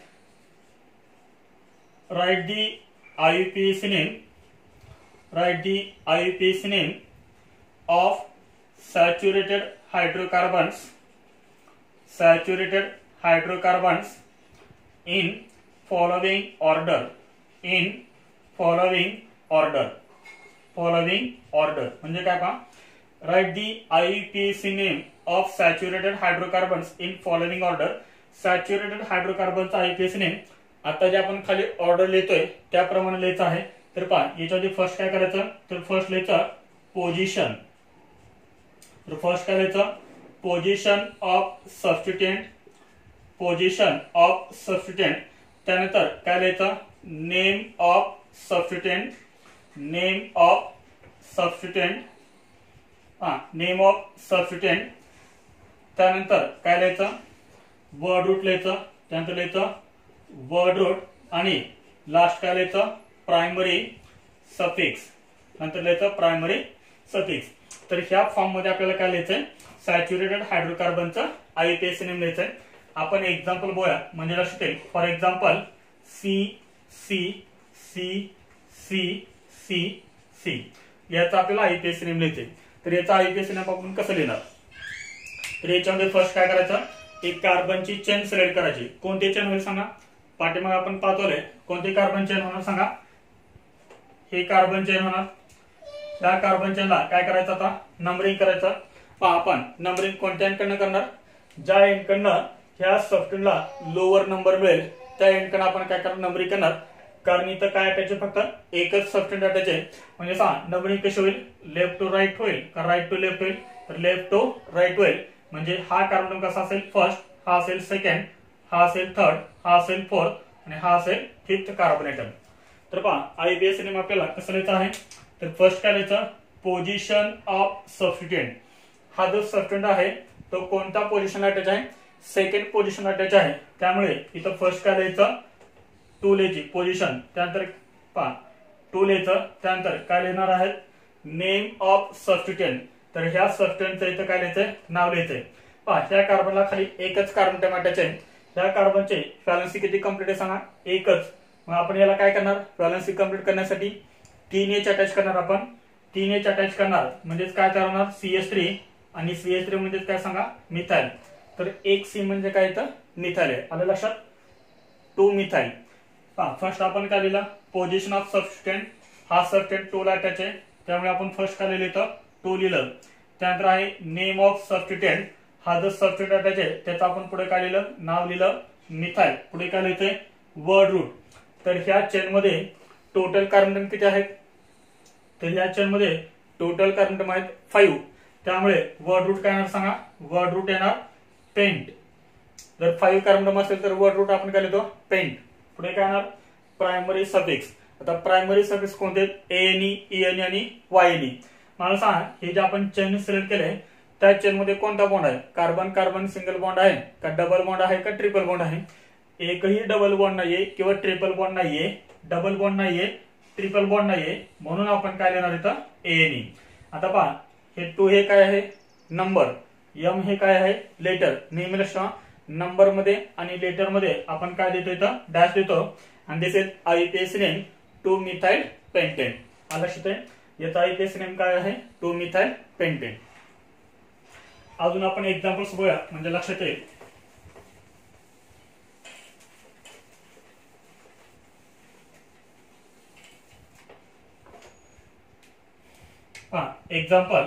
Write the IUPAC name write the IUPAC name of saturated hydrocarbons saturated hydrocarbons in following order in following order following order. म्हणजे काय पहा? Write the IUPAC name of saturated hydrocarbons in following order. सॅच्युरेटेड हायड्रोकार्बनचा आययुपीएसी नेम आता जे आपण खाली ऑर्डर लिहितोय त्याप्रमाणे लिहायचं आहे. तर पहा याच्यामध्ये फर्स्ट काय करायचं? तर फर्स्ट लिहायचं पोझिशन. तर फर्स्ट काय लिहायचं? Position of substituent position of substituent. त्यानंतर काय लिहायचं? Name of substituent name of substituent हा नेम ऑफ सबस्टिट्यूएंट. त्यानंतर काय लिहायचं? वर्ड रूट लिहायचं, त्यानंतर लिहायचं वर्ड रूट आणि लास्ट काय लिहायचं प्रायमरी सफिक्स, नंतर लिहायचं प्रायमरी सफिक्स. तर ह्या फॉर्म मध्ये आपल्याला काय लिहायचंय सॅच्युरेटेड हायड्रोकार्बनचं आययुपीएसी नेम लिहायचंय. आपण एक्झाम्पल बघूया म्हणजे लक्षात येईल. For example C C C C C C याचा आपल्याला आययुपीएसी नेम लिहायचंय. तर याचा आययुपीएसी नेम आपण कसं लिहिणार. तर याच्यामध्ये फर्स्ट काय करायचं एक कार्बनची चेन सिलेक्ट करायची. कोणती चेन होईल सांगा. पाठीमागे आपण पाहतोय कोणती कार्बन चेन होणार सांगा. हे कार्बन चेन होणार. त्या कार्बन चेनला काय करायचं आता नंबरिंग करायचं. पहा आपण नंबरिंग कोणत्या एंडकडनं करणार. ज्या एंडकडनं ह्या सबस्टेंसला लोअर नंबर मिळेल त्या एंडकडनं आपण काय करणार नंबरिंग करणार. कारण इथं काय अटॅच आहे फक्त एकच सबस्टेंस अटॅच आहे. म्हणजे सांगा नंबरिंग कशी होईल लेफ्ट टू राईट होईल का राईट टू लेफ्ट होईल. तर लेफ्ट टू राईट होईल. म्हणजे हा कार्बन कसा असेल फर्स्ट, हा असेल सेकंड, हा असेल थर्ड, हा असेल फोर्थ आणि हा असेल फिफ्थ कार्बन एटम. तर पहा आययुपीएसी नेम आपल्याला कसं लिहायचं आहे. तर फर्स्ट काय लिहायचं पोझिशन ऑफ सबस्टिट्यूएंट. हा जो सबस्टेंस आहे तो कोणत्या पोझिशनला अटॅच आहे सेकंड पोझिशनला अटॅच आहे. त्यामुळे इथं फर्स्ट काय लिहायचं टू लिहायची पोझिशन. त्यानंतर पहा टू लिहायचं. त्यानंतर काय लिहिणार आहेत नेम ऑफ सबस्टिट्यूएंट. तर ह्या सबस्टेंसचं इथं काय लिहायचंय नाव लिहायचंय. पहा ह्या कार्बनला खाली एकच कार्बन अटॅच आहे. ह्या कार्बनचे व्हॅलेन्सी किती कंप्लीट आहे सांगा एकच. मग आपण याला काय करणार व्हॅलेन्सी कंप्लीट करण्यासाठी तीन एच अटॅच करणार. आपण तीन एच अटॅच करणार म्हणजेच काय तयार होणार सी एच थ्री आणि सी एच थ्री म्हणजेच काय सांगा मिथाइल. तर एक सी म्हणजे काय इथं मिथाइल आहे. आलं लक्षात टू मिथाइल. पहा फर्स्ट आपण काय लिहिलं पोझिशन ऑफ सबस्टेंट. हा सबस्टेंट टू ला अटॅच आहे त्यामुळे आपण फर्स्ट काय लिहिलं इथं टू लिहिलं. त्यानंतर आहे नेम ऑफ सबस्टिट्यूएंट. हा जो सबस्टिट्यूएंट अटॅच आहे त्याचं आपण पुढे काय लिहिलं नाव लिहिलं मिथाइल. पुढे काय लिहितंय वर्ड रूट. तर ह्या चेन मध्ये टोटल कार्बन किती आहेत. तर ह्या चेन मध्ये टोटल कार्बन आहेत फाईव्ह. त्यामुळे वर्ड रूट काय येणार सांगा वर्ड रूट येणार पेंट. जर फाईव्ह कार्बन असेल तर वर्ड रूट आपण काय लिहितो पेंट. पुढे काय येणार प्रायमरी सफिक्स. आता प्रायमरी सफिक्स कोणते एएनई ईएनई आणि वायएनई. मला सांगा हे जे आपण चेन सिलेक्ट केले त्या चेन मध्ये कोणता बॉन्ड आहे कार्बन कार्बन सिंगल बॉन्ड आहे का डबल बॉन्ड आहे का ट्रिपल बॉन्ड आहे. एकही डबल बॉन्ड नाहीये किंवा ट्रिपल बॉन्ड नाहीये. डबल बॉन्ड नाहीये ट्रिपल बॉन्ड नाहीये म्हणून आपण काय लिहिणार इथं एएनई. आता पहा हे टू हे काय आहे नंबर. एम हे काय आहे लेटर. नेहमी लक्षात नंबर मध्ये आणि लेटर मध्ये आपण काय देतो इथं डॅश देतो. आणि this is आययुपीएसी name two methyl pentane. आलं लक्षात आहे याचा आययुपीएसी नेम काय आहे टू मिथाइल पेंटेन. अजून आपण एक्झाम्पल्स बघूया म्हणजे लक्षात येईल. पहा example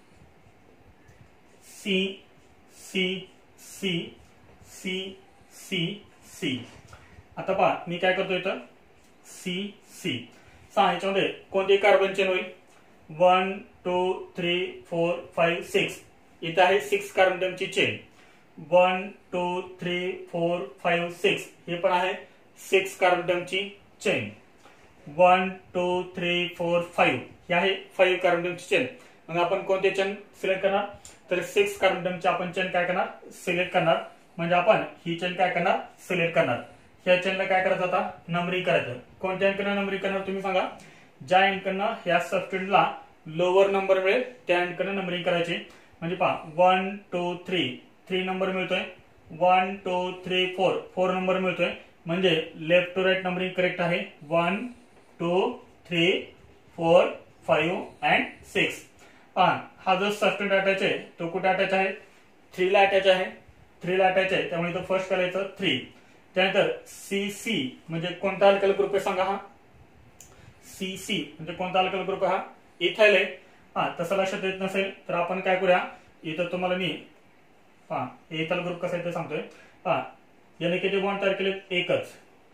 C C C C C C. आता पहा मी काय करतो इथं सी सी. सहा याच्यामध्ये कोणती कार्बन चेन होईल one two three four five six. इथं आहे सिक्स कार्बनची chain. One two three four five six हे पण आहे सिक्स कार्बनची chain. One two three four five हे आहे फाईव्ह कार्बनची चेन. मग आपण कोणते चेन सिलेक्ट करणार तर सिक्स कार्बनची आपण चेन काय करणार सिलेक्ट करणार. म्हणजे आपण ही चेन काय करणार सिलेक्ट करणार. ह्या चेनला काय करायचं आता नंबरिंग करायचं. कोणत्या एंडकडनं नंबरिंग करणार तुम्ही सांगा. ज्या एंडकडनं ह्या सबस्टेंसला लोअर नंबर मिळेल त्या एंडकडनं नंबरिंग करायची. म्हणजे पहा one two three three number मिळतोय. One two three four four number मिळतोय. म्हणजे left to right numbering correct आहे. One two three four five and six. पहा हा जो सबस्टेंस अटॅच आहे तो कुठे अटॅच आहे थ्री ला अटॅच आहे. थ्री ला अटॅच आहे त्यामुळे तो फर्स्ट करायचं थ्री. त्यानंतर सी सी म्हणजे कोणता अल्काइल ग्रुप आहे सांगा. हा सी सी म्हणजे कोणता अल्काइल ग्रुप हा इथाइल आहे. हा तसं लक्षात येत नसेल तर आपण काय करूया इथं तुम्हाला मी पहा इथाइल ग्रुप कसा आहे ते सांगतोय. पहा याने किती बॉन्ड तयार केले एकच.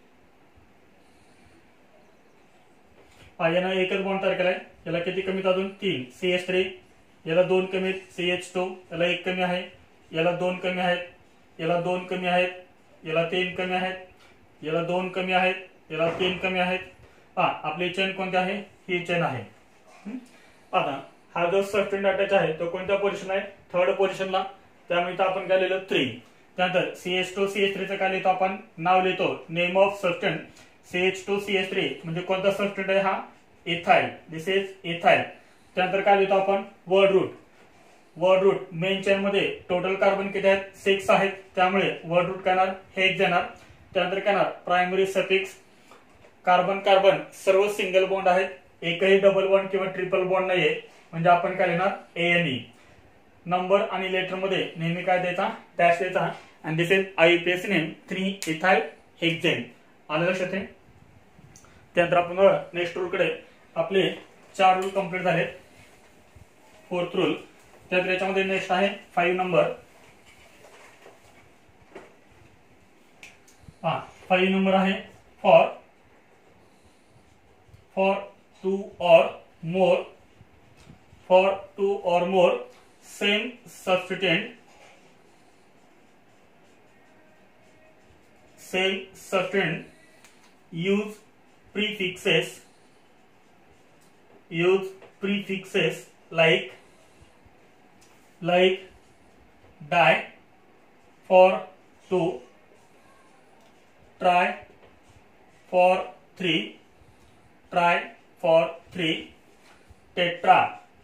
पहा यानं एकच बॉन्ड तयार केलाय. याला किती कमी अजून तीन सी एच थ्री. याला दोन कमी सी एच टू. याला एक कमी आहे. याला दोन कमी आहेत. याला दोन कमी आहेत. याला तीन कमी आहेत. याला दोन कमी आहेत. याला तीन कमी आहेत. पहा आपली चेन कोणती आहे ही चेन आहे. आता हा जो सबस्टेंस अटॅच आहे तो कोणत्या पोझिशन आहे थर्ड पोझिशनला. त्यामुळे आपण काय लिहिलं थ्री. त्यानंतर C H two C H three चं काय लिहितो आपण, नाव लिहितो, name of substituent C H two C H three म्हणजे कोणता सबस्टंट आहे हा, इथाइल, दिस इज इथाइल. त्यानंतर काय लिहितो आपण, word root. Word root main chain मध्ये टोटल कार्बन किती आहेत, सिक्स आहेत, त्यामुळे वर्ड रूट काय येणार, हेक्स येणार. त्यानंतर काय येणार, प्रायमरी सफिक्स, कार्बन कार्बन सर्व सिंगल बॉन्ड आहेत, एकही डबल बॉन्ड किंवा ट्रिपल बॉन्ड नाहीये, म्हणजे आपण काय लिहिणार, एएनई. नंबर आणि लेटर मध्ये नेहमी काय द्यायचा, डॅश द्यायचा. आणि this is आययुपीएसी name three ethyl hexane. आलं लक्षात आहे. त्यानंतर आपण नेक्स्ट रूल कडे, आपले चार रूल कंप्लीट झाले. फोर्थ रूल, त्यानंतर याच्यामध्ये नेक्स्ट आहे फाईव्ह नंबर. हा फाईव्ह नंबर आहे, for for two or more for two or more same substituent same substituent use prefixes use prefixes like like di for two, try for three, try for three, tetra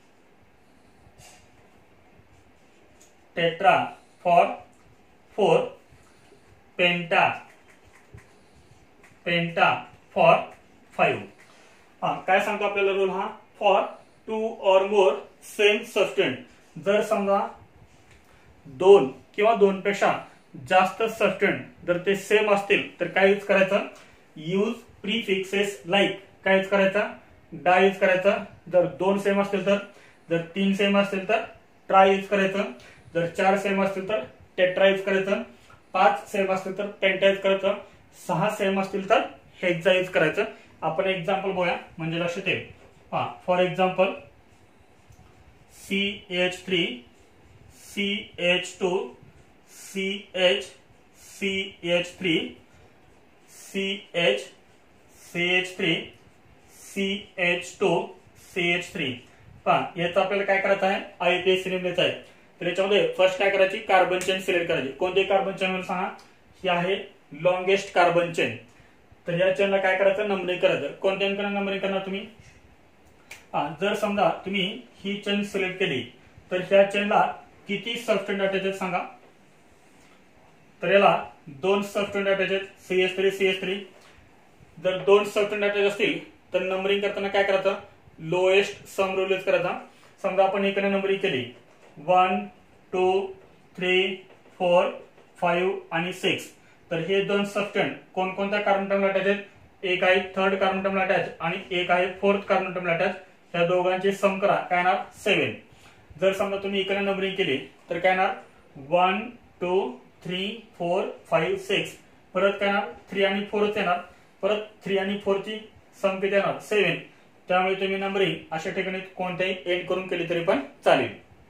tetra for four, penta penta for five. हा काय सांगतो आपल्याला रूल हा, for two or more same सबस्टंट. जर समजा दोन किंवा दोन पेक्षा जास्त सबस्टंट जर ते सेम असतील तर काय यूज करायचं, यूज प्रीफिक्सेस लाईक, काय यूज करायचा, डाय यूज करायचा. जर दोन सेम असतील तर, जर तीन सेम असतील तर ट्राय यूज करायचं, जर चार सेम असतील तर टेट्रा यूज करायचं, पाच सेम असतील तर पेंटा यूज करायचं, सहा सेम असतील तर हेक्सा यूज करायचं. आपण एक्झाम्पल बघूया म्हणजे लक्षात येईल. हा for example C H three C H two C H C H three C H C H three C H two C H three. पहा याचं आपल्याला काय करायचं आहे, आययुपीएसी नेम द्यायचा आहे. तर याच्यामध्ये फर्स्ट काय करायची, कार्बन चेन सिलेक्ट करायची. कोणते कार्बन चेन म्हणून सांगा, ही आहे लॉंगेस्ट कार्बन चेन. तर या चेनला काय करायचं, नंबरिंग करायचं. कोणत्या नंबरिंग करणार तुम्ही, हा जर समजा तुम्ही ही चेन सिलेक्ट केली तर ह्या चेनला किती सबस्टंट अटॅच आहेत सांगा. तर याला दोन सबस्टंट अटॅच आहेत, C H three C H three. जर दोन सबस्टंट अटॅच असतील तर नंबरिंग करताना काय करायचं, लोएस्ट सम रूल यूज करायचा. समजा आपण इकडे नंबरिंग केली one two three four five आणि सिक्स. तर हे दोन सबस्टंट कोणकोणत्या कार्बन टर्मला अटॅच आहेत, एक आहे थर्ड कार्बन टर्मला अटॅच आणि एक आहे फोर्थ कार्बन टर्मला अटॅच. या दोघांचे सम करा, काय येणार, सेवन. जर समजा तुम्ही इकडे नंबरिंग केली तर काय येणार, one two three four five six. परत काय येणार, थ्री आणि फोरच येणार. परत थ्री आणि फोरची सम किती येणार, सेवन. त्यामुळे तुम्ही नंबरिंग अशा ठिकाणी कोणत्याही एंड करून केली तरी पण चालेल.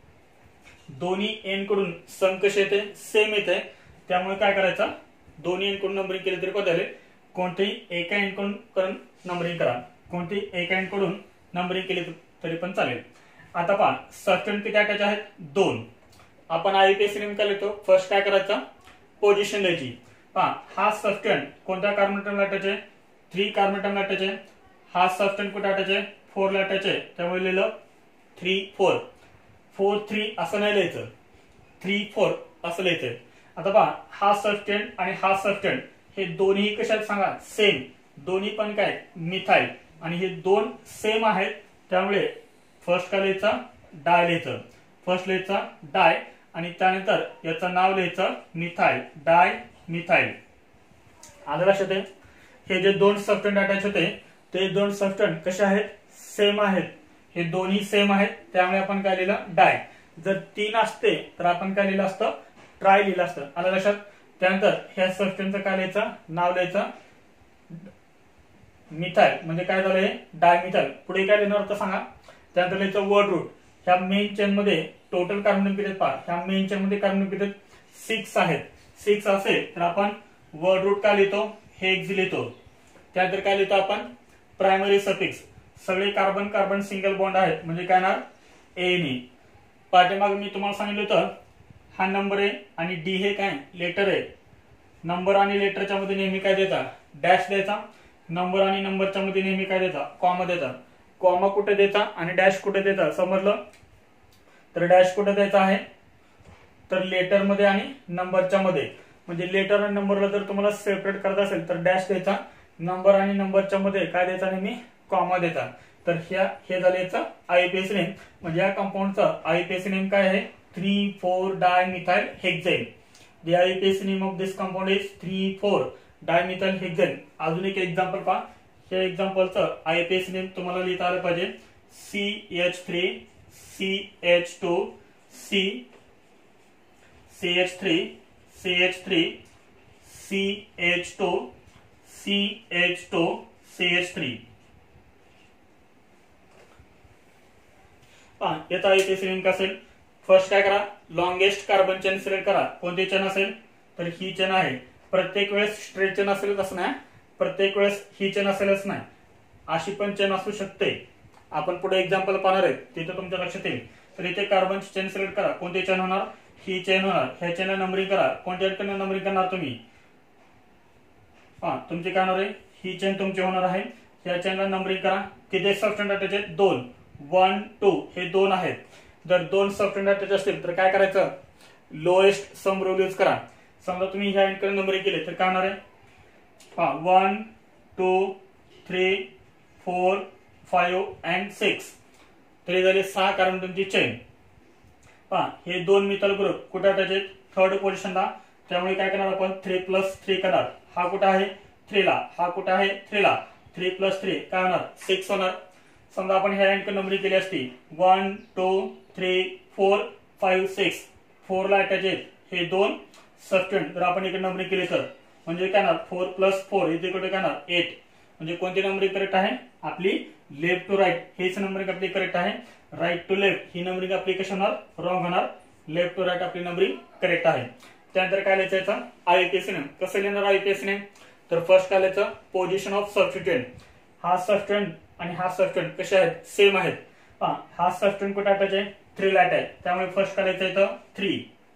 दोन्ही एंड कडून सम कसे येते, सेम येते. त्यामुळे काय करायचं, दोन्ही एंड कडून नंबरिंग केली तरी पण चालेल. कोणतेही एका एंड कडून करून नंबरिंग करा, कोणतेही एका एंड कडून नंबरिंग केली तरी पण चालेल. आता पहा सबस्टंट किती अटॅच आहेत, दोन. आपण आययुपीएसी नेम काय लिहितो, फर्स्ट काय करायचं, पोझिशन द्यायची. पहा हा सबस्टंट कोणत्या कार्बन टर्मला अटॅच आहे, थ्री कार्बन टर्मला अटॅच आहे. हा सबस्टंट कुठे अटॅच आहे, फोर ला अटॅच आहे. त्यामुळे लिहिलं थ्री फोर. फोर थ्री असं नाही लिहायचं, थ्री फोर असं लिहायचंय. आता पहा हा सबस्टंट आणि हा सबस्टंट हे दोन्ही कशात सांगा, सेम. दोन्ही पण काय, मिथाइल. आणि हे दोन सेम आहेत. त्यामुळे फर्स्ट काय लिहायचं, डाय लिहायचं. फर्स्ट लिहायचा डाय आणि त्यानंतर याचं नाव लिहायचं मिथाइल, डाय मिथाइल. आलं लक्षात आहे. हे जे दोन सबस्टंट अटॅच होते ते दोन सबस्टंट कसे आहेत, सेम आहेत. हे दोन्ही सेम आहेत. त्यामुळे आपण काय लिहिलं, डाय. जर तीन असते तर आपण काय लिहिलं असतं, ट्राय लिहिलं असतं. आलं लक्षात. त्यानंतर ह्या सबस्टंटचं काय लिहायचं, नाव लिहायचं मिथाइल, म्हणजे काय झालंय, डायमिथाइल. पुढे काय लिहिणार होतं सांगा. त्यानंतर लिहायचं वर्ड रूट. ह्या मेन चेन मध्ये टोटल कार्बन किती पहा, ह्या मेन चेन मध्ये कार्बन किती सिक्स आहेत. सिक्स असेल तर आपण वर्ड रूट काय लिहितो, हेक्स लिहितो. त्यानंतर काय लिहितो आपण, प्रायमरी सफिक्स. सगळे कार्बन कार्बन सिंगल बॉन्ड आहेत म्हणजे काय ना, एनी. पाठीमाग मी तुम्हाला सांगितलं होतं हा नंबर आहे आणि डी हे काय लेटर आहे. नंबर आणि लेटरच्या मध्ये नेहमी काय देता डॅश द्यायचा. नंबर आणि नंबरच्या मध्ये नेहमी काय देता कॉमा देता. कॉमा कुठे देता आणि डॅश कुठे देता समजलं. तर डॅश कुठे द्यायचा आहे तर लेटर मध्ये आणि नंबरच्या मध्ये. म्हणजे लेटर आणि नंबरला जर तुम्हाला सेपरेट करायचं असेल तर डॅश द्यायचा. नंबर आणि नंबरच्या मध्ये काय द्यायचा नेहमी कॉमा देता. तर ह्या हे झालं याचं आययुपीएसी नेम. म्हणजे या कंपाऊंडचं आययुपीएसी नेम काय आहे three four dimethyl hexane. The I U P A C name of this compound is three four dimethyl hexane. अजून एक एक्झाम्पल पहा. या एक्झाम्पलचं I U P A C name तुम्हाला लिहिता आलं पाहिजे C H three C H two C C H three C H three C H two C H two C H three. पहा याचा I U P A C name काय असेल. फर्स्ट काय करा लॉंगेस्ट कार्बन चेन सिलेक्ट करा. कोणती चेन असेल तर ही चेन आहे. प्रत्येक वेळेस स्ट्रेट चेन असेलच असं नाही. प्रत्येक वेळेस ही चेन असेलच नाही. अशी पण चेन असू शकते. आपण पुढे एक्झाम्पल पाहणार आहे तिथे तुमच्या लक्षात येईल. तर इथे कार्बन चेन सिलेक्ट करा. कोणती चेन होणार ही चेन होणार. ह्या चेनला नंबरिंग करा. कोणत्या ठिकाणी नंबरिंग करणार तुम्ही हा तुमची काय होणार आहे ही चेन तुमची होणार आहे. ह्या चेनला नंबरिंग करा. किती सबस्टंट अटॅच आहेत दोन. वन टू हे दोन आहेत. जर दोन सबस्टंट अटॅच असतील तर काय करायचं लोएस्ट सम रूल यूज करा. समजा तुम्ही ह्या एंडकडे नंबरिंग केले तर काय होणार आहे पहा one two three four five and six. तरी झाले सहा कारण तुमची चेन. पहा हे दोन मिथाइल ग्रुप कुठे अटॅच आहेत थर्ड पोझिशनला. त्यामुळे काय करणार आपण थ्री प्लस थ्री करणार. हा कुठे आहे थ्रीला. हा कुठे आहे थ्रीला. थ्री प्लस थ्री काय होणार सिक्स होणार. समजा आपण ह्या एंडकडे नंबरिंग केली असती one two three four five six. Four ला अटॅच आहेत हे दोन सबस्टंट. जर आपण इकडे नंबरिंग केली तर म्हणजे काय ना फोर प्लस फोर इथे कुठे काय ना एट. म्हणजे कोणती नंबरिंग करेक्ट आहे आपली लेफ्ट टू राईट. हेच नंबरिंग आपली करेक्ट आहे. राईट टू लेफ्ट ही नंबरिंग आपली कशी होणार रॉंग होणार. लेफ्ट टू राईट आपली नंबरिंग करेक्ट आहे. त्यानंतर काय लिहायचं याचा आययुपीएसी नेम. कसं लिहिणार आययुपीएसी नेम तर फर्स्ट काय लिहायचं पोझिशन ऑफ सबस्टिट्यूएंट. हा सबस्टंट आणि हा सबस्टंट कसे आहेत सेम आहेत. पहा हा सबस्टंट कुठे अटॅच आहे थ्री ला अटॅच. त्यामुळे फर्स्ट काय लिहायचं इथं थ्री.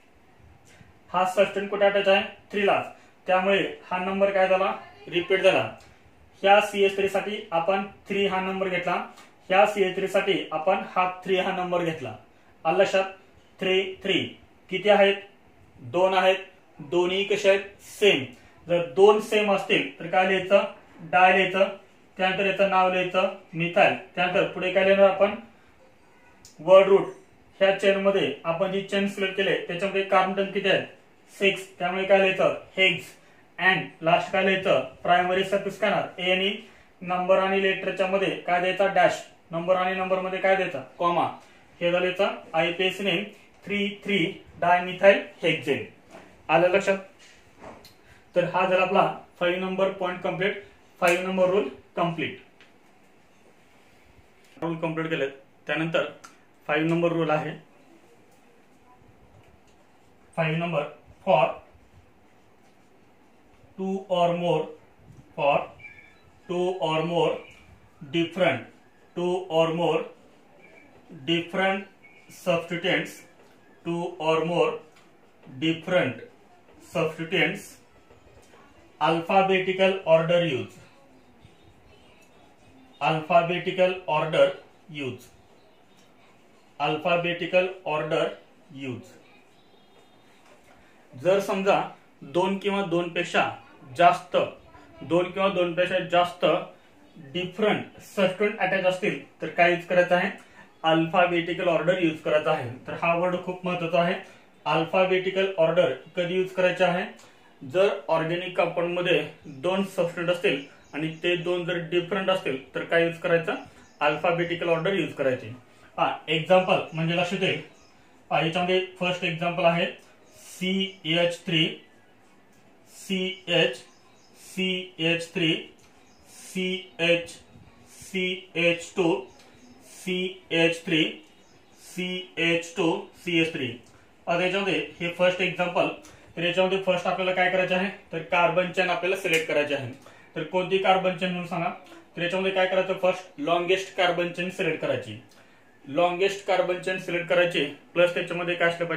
हा सबस्टंट कुठे अटॅच आहे थ्री ला. त्यामुळे हा नंबर काय झाला रिपीट झाला. ह्या सीएच थ्री साठी आपण थ्री हा नंबर घेतला. ह्या सीएच थ्री साठी आपण हा थ्री हा नंबर घेतला. आलं लक्षात. थ्री थ्री किती आहेत दोन आहेत. दोन्ही कसे आहेत सेम. जर दोन सेम असतील तर काय लिहायचं डाय लिहायचं. त्यानंतर याचं नाव लिहायचं मिथाइल. त्यानंतर पुढे काय लिहिणार आपण वर्ड रूट. ह्या चेन मध्ये आपण जी चेन सिलेक्ट केले त्याच्यामध्ये कार्बन किती आहेत सिक्स. त्यामुळे काय लिहायचं हेक्स. अँड लास्ट काय लिहायचं प्रायमरी सफिक्स करणार ए आणि नंबर आणि लेटरच्या मध्ये काय द्यायचा डॅश. नंबर आणि नंबर मध्ये काय द्यायचा कॉमा. हे झालं याचा I U P A C name three three dimethyl hexane. आलं लक्षात. तर हा झाला आपला five number point complete. Five number rule complete. Rule complete केले. त्यानंतर फाईव्ह नंबर रूल आहे. Five number for two or more for two or more different two or more different substituents two or more different substituents alphabetical order use alphabetical order use alphabetical order use. जर समजा दोन किंवा दोन पेक्षा जास्त दोन किंवा दोन पेक्षा जास्त डिफरंट सबस्टिट्यूएंट अटॅच असतील तर काय यूज करायचं आहे अल्फाबेटिकल ऑर्डर यूज करायचा आहे. तर हा वर्ड खूप महत्त्वाचा आहे. अल्फाबेटिकल ऑर्डर कधी यूज करायचे आहे जर ऑर्गॅनिक कंपाऊंड मध्ये दोन सबस्टिट्यूएंट असतील आणि ते दोन जर डिफरंट असतील तर काय यूज करायचं अल्फाबेटिकल ऑर्डर यूज करायचे. हा एक्झाम्पल म्हणजे लक्षात येईल. याच्यामध्ये फर्स्ट एक्झाम्पल आहे C H three C H C H three C H C H two C H three C H two C H three. आता याच्यामध्ये हे फर्स्ट एक्झाम्पल. तर याच्यामध्ये फर्स्ट आपल्याला काय करायचे आहे तर कार्बन चेन आपल्याला सिलेक्ट करायचे आहे. तर कोणती कार्बन चेन म्हणून सांगा. तर याच्यामध्ये काय करायचं first longest carbon chain select करायची. लॉंगेस्ट कार्बन चेन सिलेक्ट करायची प्लस त्याच्यामध्ये काय असले पाहिजेत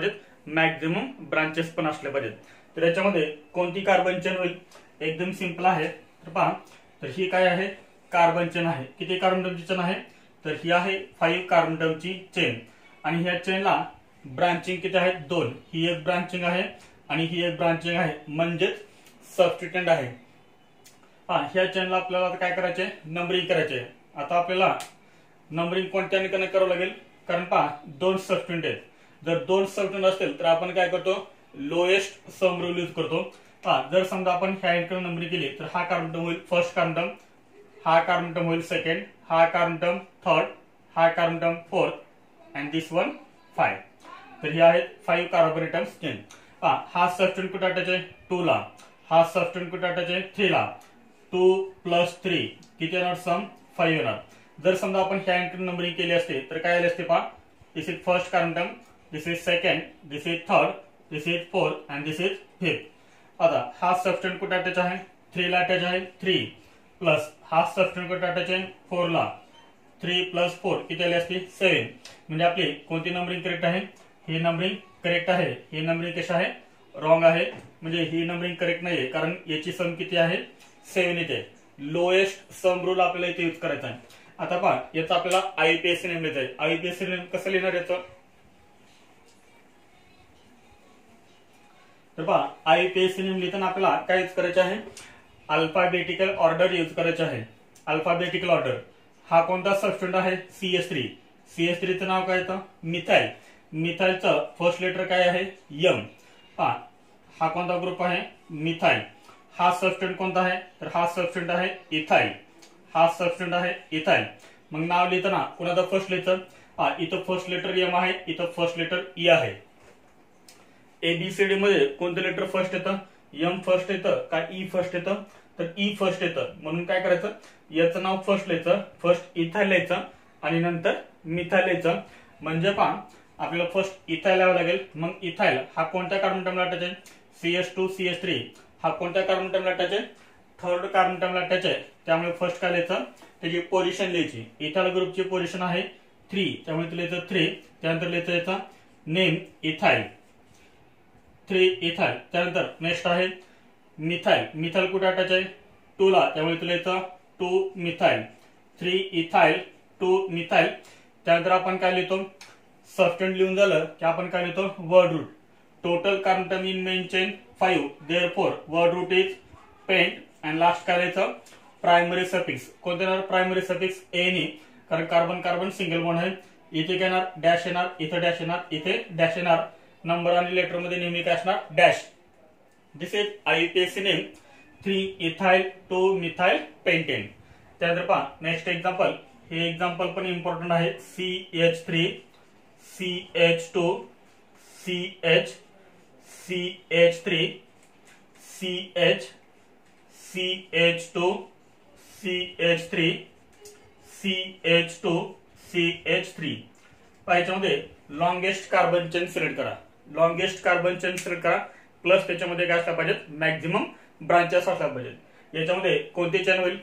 मॅक्झिमम ब्रांचेस पण असले पाहिजेत. तर याच्यामध्ये कोणती कार्बन चेन होईल? एकदम सिंपल आहे. तर पहा, तर ही काय आहे? कार्बन चेन आहे. किती कार्बन टर्मची चेन आहे? तर ही आहे फाईव्ह कार्बन टर्मची चेन. आणि ह्या चेनला ब्रांचिंग किती आहेत? दोन. ही एक ब्रांचिंग आहे आणि ही एक ब्रांचिंग आहे, म्हणजेच सबस्टिट्यूएंट आहे. हा, ह्या चेनला आपल्याला आता काय करायचे? नंबरिंग करायचे. आता आपल्याला नंबरिंग कोणत्या निकाने करावं लागेल? कारण पहा, दोन सबस्टिट्यूएंट आहेत. जर दोन सबस्टिट्यूएंट असतील तर आपण काय करतो? लोएस्ट सम रूल यूज करतो. हा, जर समजा आपण ह्या इकडे नंबरिंग केली तर हा कार्बन टर्म होईल फर्स्ट कार्बन टर्म, हा कार्बन टर्म होईल सेकंड, हा कार्बन टर्म थर्ड, हा carbon term fourth and this one five. तर हे आहेत फाईव्ह कार्बन एटम्स चेन. हा हा सबस्टिट्यूएंट कुठे अटॅच आहे? टू ला. हा सबस्टिट्यूएंट कुठे अटॅच आहे? थ्री ला. टू प्लस थ्री किती येणार? सम फाईव्ह येणार. जर समजा आपण ह्या इकडे नंबरिंग केली असते तर काय आले असते? पहा, this is first carbon term, this is second, this is third, this is fourth and this is fifth. आता हा सबस्टिट्यूएंट कुठे अटॅच आहे? थ्री ला अटॅच आहे. थ्री प्लस हा सबस्टिट्यूएंट कुठे अटॅच आहे? फोर ला. थ्री प्लस फोर किती आले असते? सेवन. म्हणजे आपली कोणती नंबरिंग करेक्ट आहे? ही नंबरिंग करेक्ट आहे. ही नंबरिंग कशी आहे? रॉंग आहे. म्हणजे ही नंबरिंग करेक्ट नाहीये, कारण याची सम किती आहे? सेवन येते. लोएस्ट सम रूल आपल्याला इथे यूज करायचा आहे. आता पहा, याचा आपल्याला आयपीएससी नेम लिहायचं आहे. आयपीएससी नेम कसं लिहिणार याचं? तर पहा, आयपीएससी नेम लिहिताना आपल्याला काय यूज करायचं आहे? अल्फाबेटिकल ऑर्डर यूज करायचे आहे. Alphabetical order. हा कोणता सबस्टिट्यूएंट आहे? C H three. C H three चं नाव काय येतं? मिथाइल. मिथाइलचं फर्स्ट लेटर काय आहे? एम. पहा, हा कोणता ग्रुप आहे? मिथाइल. हा सबस्टिट्यूएंट कोणता आहे? तर हा सबस्टिट्यूएंट आहे इथाइल. हा सबस्टिट्यूएंट आहे इथाइल. मग नाव लिहिताना कोणाचं फर्स्ट लेटर? हा, इथं फर्स्ट लेटर एम आहे, इथं फर्स्ट लेटर ई आहे. एबीसीडी मध्ये कोणतं लेटर फर्स्ट येतं? एम फर्स्ट येतं का ई फर्स्ट येतं? तर ई फर्स्ट येतं. म्हणून काय करायचं? याचं नाव फर्स्ट लिहायचं, फर्स्ट इथाइल लिहायचं आणि नंतर मिथाइल लिहायचं. म्हणजे पहा, आपल्याला फर्स्ट इथाइल लिहावं लागेल. मग इथाइल हा कोणत्या कार्बन टर्मला अटॅच आहे? C H two C H three. हा कोणत्या कार्बन टर्मला अटॅच आहे? थर्ड कार्बन टर्मला अटॅच आहे. त्यामुळे फर्स्ट काय लिहायचं? त्याची पोझिशन लिहायची. इथाइल ग्रुपची पोझिशन आहे थ्री, त्यामुळे लिहायचं थ्री. त्यानंतर लिहायचं याचा नेम इथाइल. Three ethyl. त्यानंतर नेक्स्ट आहे मिथाइल. मिथाइल कुठे अटॅच आहे? टू ला, त्यामुळे तुला याचा two methyl. Three ethyl, two methyl. त्यानंतर आपण काय लिहितो? सबस्टिट्यूएंट लिहून झालं की आपण काय लिहितो? Word root. Total carbon term in main chain five, therefore word root is pent. And last काय लिहायचं? Primary suffix. कोणते येणार? प्रायमरी सफिक्स एनी, कारण कार्बन कार्बन सिंगल बॉन्ड आहे. इथे काय येणार? डॅश येणार, इथे डॅश येणार, इथे डॅश येणार. नंबर आणि लेटर मध्ये नेहमी काय असणार? Dash. This is I P S C name three ethyl two methyl pentane. त्यानंतर पहा, नेक्स्ट एक्झाम्पल. हे एक्झाम्पल पण इम्पॉर्टंट आहे. C H three, C H two, C H, C H three, C H, C H two, C H three, C H two, C H three. याच्यामध्ये लॉंगेस्ट कार्बन चेन सिलेक्ट करा. लॉंगेस्ट कार्बन चेन सिलेक्ट करा. प्लस त्याच्यामध्ये काय असला पाहिजेत? मॅक्झिमम ब्रांचेस असला पाहिजेत. याच्यामध्ये कोणती चेन होईल?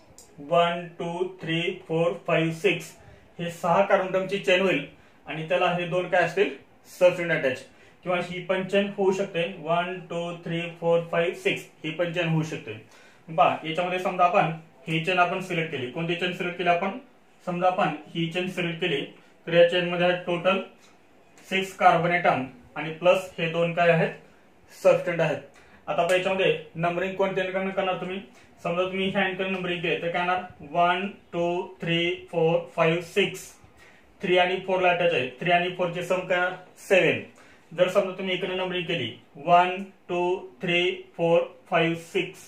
One two three four five six हे सहा कार्बन टर्मची चेन होईल. आणि त्याला हे दोन काय असतील? Substituent attach. किंवा ही पण चेन होऊ शकते. One two three four five six ही पण चेन होऊ शकते. पहा, याच्यामध्ये समजा आपण ही चेन आपण सिलेक्ट केली. कोणती चेन सिलेक्ट केली आपण? समजा आपण ही चेन सिलेक्ट केली तर या चेन मध्ये टोटल सिक्स कार्बन एटम आणि प्लस हे दोन काय आहेत? सबस्टिट्यूएंट आहेत. आता याच्यामध्ये नंबरिंग कोणत्या करणार तुम्ही? समजा तुम्ही ह्या अँकर नंबरिंग केले तर काय येणार? One two three four five six. Three आणि फोर ला अटॅच आहे. थ्री आणि फोर चे सम काय? सेवन. जर समजा तुम्ही इकडे नंबरिंग केली one two three four five six,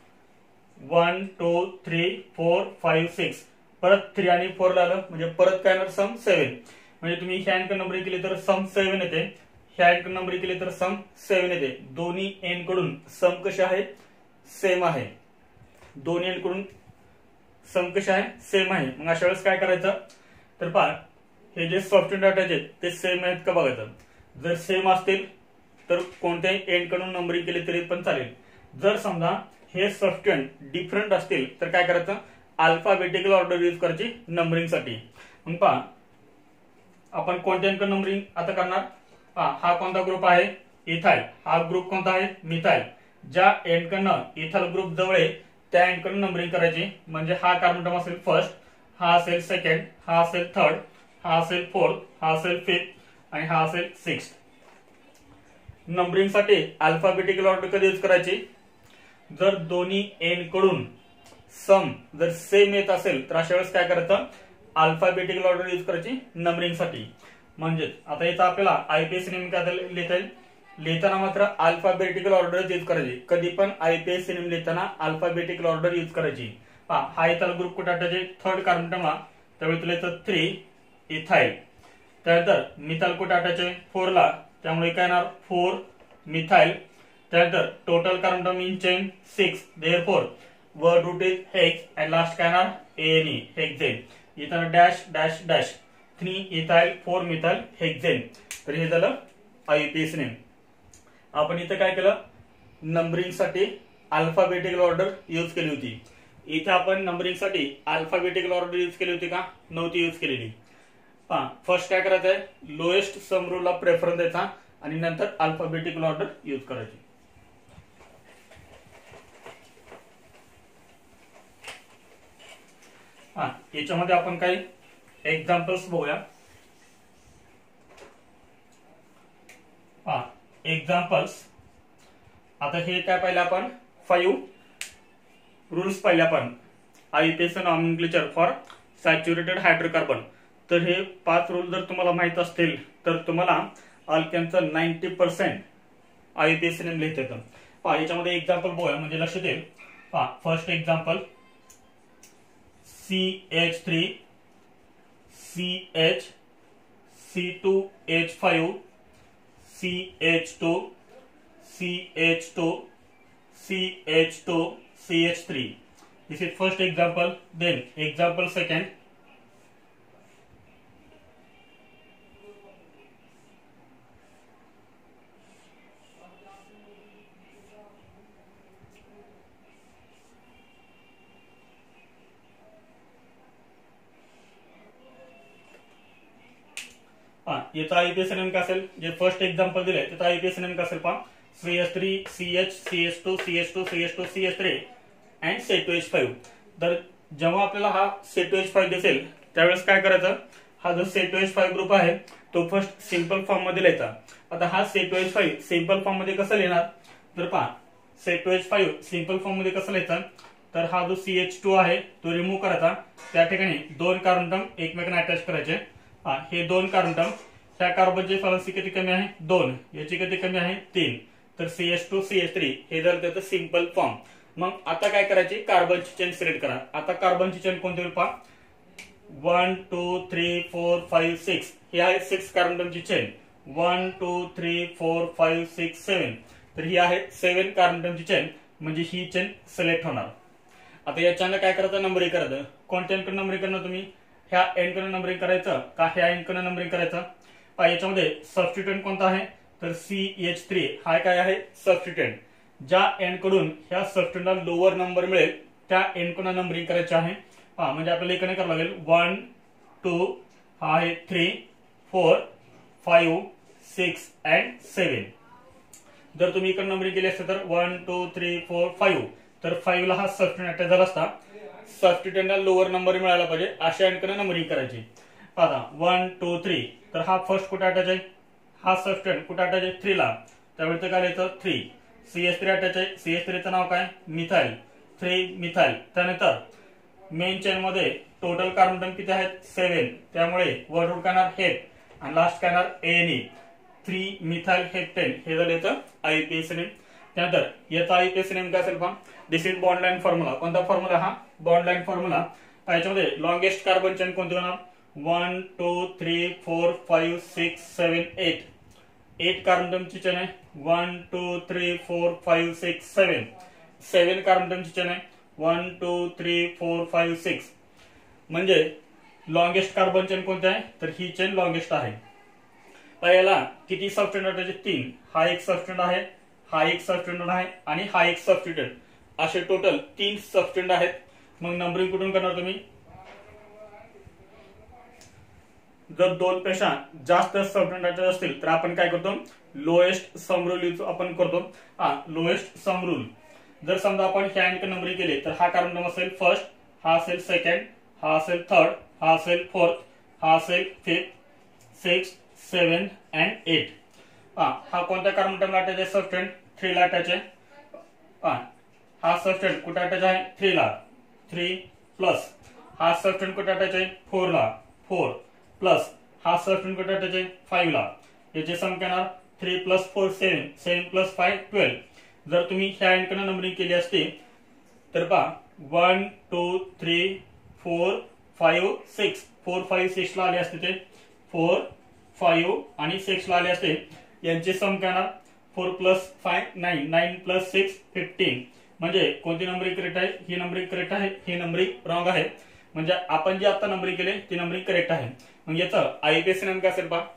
one two three four five six, परत थ्री आणि फोर ला आलं म्हणजे परत काय येणार? सम सेवन. म्हणजे तुम्ही ह्या अँकर नंबरिंग केली तर सम सेवन येते, ह्या अँकर नंबरिंग केली तर सम सेवन येते. दोन्ही एंड कडून सम कसे आहे? सेम आहे. दोन्ही एंड कडून सम कसे आहे? सेम आहे. मग अशा वेळेस काय करायचं? तर पहा, हे जे सबस्टिट्यूएंट अटॅच आहेत ते सेम आहेत का बघायचं. जर सेम असतील तर कोणत्याही एंड कडून नंबरिंग केली तरी पण चालेल. जर समजा हे सबस्टिट्यूएंट डिफरंट असतील तर काय करायचं? अल्फाबेटिकल ऑर्डर यूज करायची नंबरिंग साठी. मग पहा, आपण कोणत्या एंड नंबरिंग आता करणार? हा हा कोणता ग्रुप आहे इथाइल, हा ग्रुप कोणता आहे मिथाइल। ज्या एंडकडनं इथाइल ग्रुप जवळ आहे त्या एंडकडून नंबरिंग करायची, म्हणजे हा कार्बन असेल फर्स्ट, हा असेल सेकंड, हा असेल थर्ड, हा असेल फोर्थ, हा असेल फिफ्थ आणि हा असेल सिक्स्थ। नंबरिंग साठी अल्फाबेटिकल ऑर्डर कधी यूज करायची, जर दोन्ही एंड कडून सम जर सेम येत असेल तर अशा वेळेस काय करायचं, अल्फाबेटिकल ऑर्डर यूज करायची नंबरिंग साठी। म्हणजे आता इथं आपल्याला आयपीएस नेम काय लिहिता येईल, लिहिताना मात्र अल्फाबेटिकल ऑर्डर यूज करायची, कधी पण आयपीएस नेम लिहिताना अल्फाबेटिकल ऑर्डर यूज करायची। हा हा इथाइल ग्रुप कुठे अटॅच आहे, थर्ड कार्बन टर्मला, त्यावेळी तुला येतं थ्री इथाइल। त्यानंतर मिथाइल कुठे अटॅच आहे फोरला, त्यामुळे काय येणार फोर मिथाइल। त्यानंतर total carbon term in chain six, therefore word root is hex and last काय येणार एनी हेक्सेन। इथं dash dash dash three ethyl four methyl hexane. तर हे झालं आयपीएस नेम। आपण इथं काय केलं, नंबरिंग साठी अल्फाबेटिकल ऑर्डर यूज केली होती। इथे आपण नंबरिंग साठी अल्फाबेटिकल ऑर्डर यूज केली होती का, नव्हती यूज केलेली। हा फर्स्ट काय करायचं आहे, लोएस्ट सम रूलला प्रेफरन्स द्यायचा आणि नंतर अल्फाबेटिकल ऑर्डर यूज करायची। हा याच्यामध्ये आपण काही एक्झाम्पल्स बघूया। हा एक्झाम्पल्स, आता हे काय पाहिलं आपण, फाईव्ह रूल्स पाहिले आपण I P S nomenclature for saturated hydrocarbon. तर हे पाच रूल जर तुम्हाला माहित असतील तर तुम्हाला अल्केनचं नाईन्टी पर्सेंट आयपीएस नेम लिहिता येतं। पहा याच्यामध्ये एक्झाम्पल बघूया म्हणजे लक्षात येईल। पहा first example C H three C H C two H five C H two C H two C H two C H three. This is first example. Then example second. हा याचा आयपीएस नेम काय असेल, जे फर्स्ट एक्झाम्पल दिले त्याचा आयपीएस नेम काय असेल पहा, C H three C H C H two C H two C H two C H three and C two H five. तर जेव्हा आपल्याला हा सी टू एच फाइव दिसेल त्यावेळेस काय करायचं, हा जो C two H five group आहे तो फर्स्ट सिंपल फॉर्म मध्ये लिहायचा। आता हा C two H five simple form मध्ये कसं लिहिणार, तर पहा C two H five simple form मध्ये कसं लिहायचं, तर हा जो सी एच टू आहे तो रिमूव्ह करायचा, त्या ठिकाणी दोन कार्बन टर्म एकमेकांना अटॅच करायचे। हा हे दोन कार्बन टर्म, त्या कार्बनची व्हॅलेन्सी किती कमी आहे दोन, याची किती कमी आहे तीन, तर C H two C H three हे झालं त्याचं सिंपल फॉर्म। मग आता काय करायची, कार्बनची चेन सिलेक्ट करा। आता कार्बनची चेन कोणती होईल पहा, one two three four five six, ही आहे सिक्स कार्बनची chain, one two three four five six seven, तर ही आहे सेवन कार्बनची चेन, म्हणजे ही चेन सिलेक्ट होणार। आता याच्यानं काय करायचं, नंबरिंग करायचं। कोणत्या एंडकडे नंबरिंग करणार तुम्ही, ह्या एंडकडे नंबरिंग करायचं का ह्या एंडकडे नंबरिंग करायचं। याच्यामध्ये सबस्टिट्यूएंट कोणता आहे, तर सी एच थ्री हा काय आहे सबस्टिट्यूएंट। ज्या एंड कडून ह्या सबस्टिट्यूएंटला लोअर नंबर मिळेल त्या एंड कडून नंबरिंग करायचे आहे। हा म्हणजे आपल्याला इकडे करावं लागेल वन टू, हा आहे three four five six and seven. जर तुम्ही इकडे नंबरिंग केली असते तर one two three four five, तर फाईव्ह ला हा सबस्टिट्यूएंट अटॅच झाला असता, सबस्टिट्यूएंटला लोअर नंबर मिळाला पाहिजे अशा एंड कडे नंबरिंग करायची। आता वन टू थ्री, तर हा फर्स्ट कुठे अटॅच आहे, हा सबस्टिट्यूएंट कुठे अटॅच आहे थ्री ला, त्यावेळी काय लिहायचं three, C H three attach आहे, सी एच थ्री चं नाव काय मिथाइल, थ्री मिथाइल। त्यानंतर मेन चेन मध्ये टोटल कार्बन टर्म किती आहेत सेवन, त्यामुळे वर्ड रूट करणार हेप आणि लास्ट करणार एनी, थ्री मिथाइल हेप्टेन, हे झालं याचं आयपीएस नेम। त्यानंतर याचा आयपीएस नेम काय असेल पहा, this is bond line formula. कोणता फॉर्म्युला, हा बॉन्ड लाईन फॉर्म्युला। याच्यामध्ये लॉंगेस्ट कार्बन चेन कोणती होणार, one two three four five six seven eight, eight carbon टर्मची चेन आहे, one two three four five six seven, seven carbon टर्मची चेन आहे, one two three four five six, म्हणजे लॉंगेस्ट कार्बन चेन कोणती आहे, तर ही चेन लॉंगेस्ट आहे। याला किती सबस्टिट्यूएंट आहेत, तीन, हा एक सबस्टिट्यूएंट आहे, हा एक सबस्टिट्यूएंट आहे आणि हा एक सबस्टिट्यूएंट, असे टोटल तीन सबस्टिट्यूएंट आहेत। मग नंबरिंग कुठून करणार तुम्ही, जर दोन पेक्षा जास्त सबस्टंट अटॅच असतील तर आपण काय करतो, लोएस्ट सम रूल यूज आपण करतो. हा लोएस्ट सम रूल. जर समजा आपण ह्या अँड नंबरिंग केले तर हा कार्बन नंबर असेल फर्स्ट, हा असेल सेकंड, हा असेल थर्ड, हा असेल फोर्थ, हा असेल fifth, six, seven and eight. हा हा कोणत्या कार्बन ॲटमला अटॅच आहे, सबस्टंट थ्री ला अटॅच आहे. हा हा सबस्टंट कुठे अटॅच आहे, थ्री ला, थ्री प्लस हा सबस्टंट कुठे अटॅच आहे, फोर ला, फोर प्लस हा सबस्टंट कुठे अटॅच आहे, फाइव ला. याचे सम येणार three plus four seven, seven plus five twelve. जर तुम्ही ह्या अँडकडे नंबरिंग केली असते तर पहा one two three four five six, four five six ला आले असते, ते फोर फाइव आणि सिक्स ला आले असते. यांचे सम काय येणार four plus five nine, nine plus six fifteen. म्हणजे कोणती नंबरिंग करेक्ट आहे, ही नंबरिंग करेक्ट आहे, ही नंबरिंग रॉंग आहे. म्हणजे आपण जी आता नंबरिंग केली ती नंबरिंग करेक्ट आहे. मग याचं आयपीएससी नेम काय असेल पहा.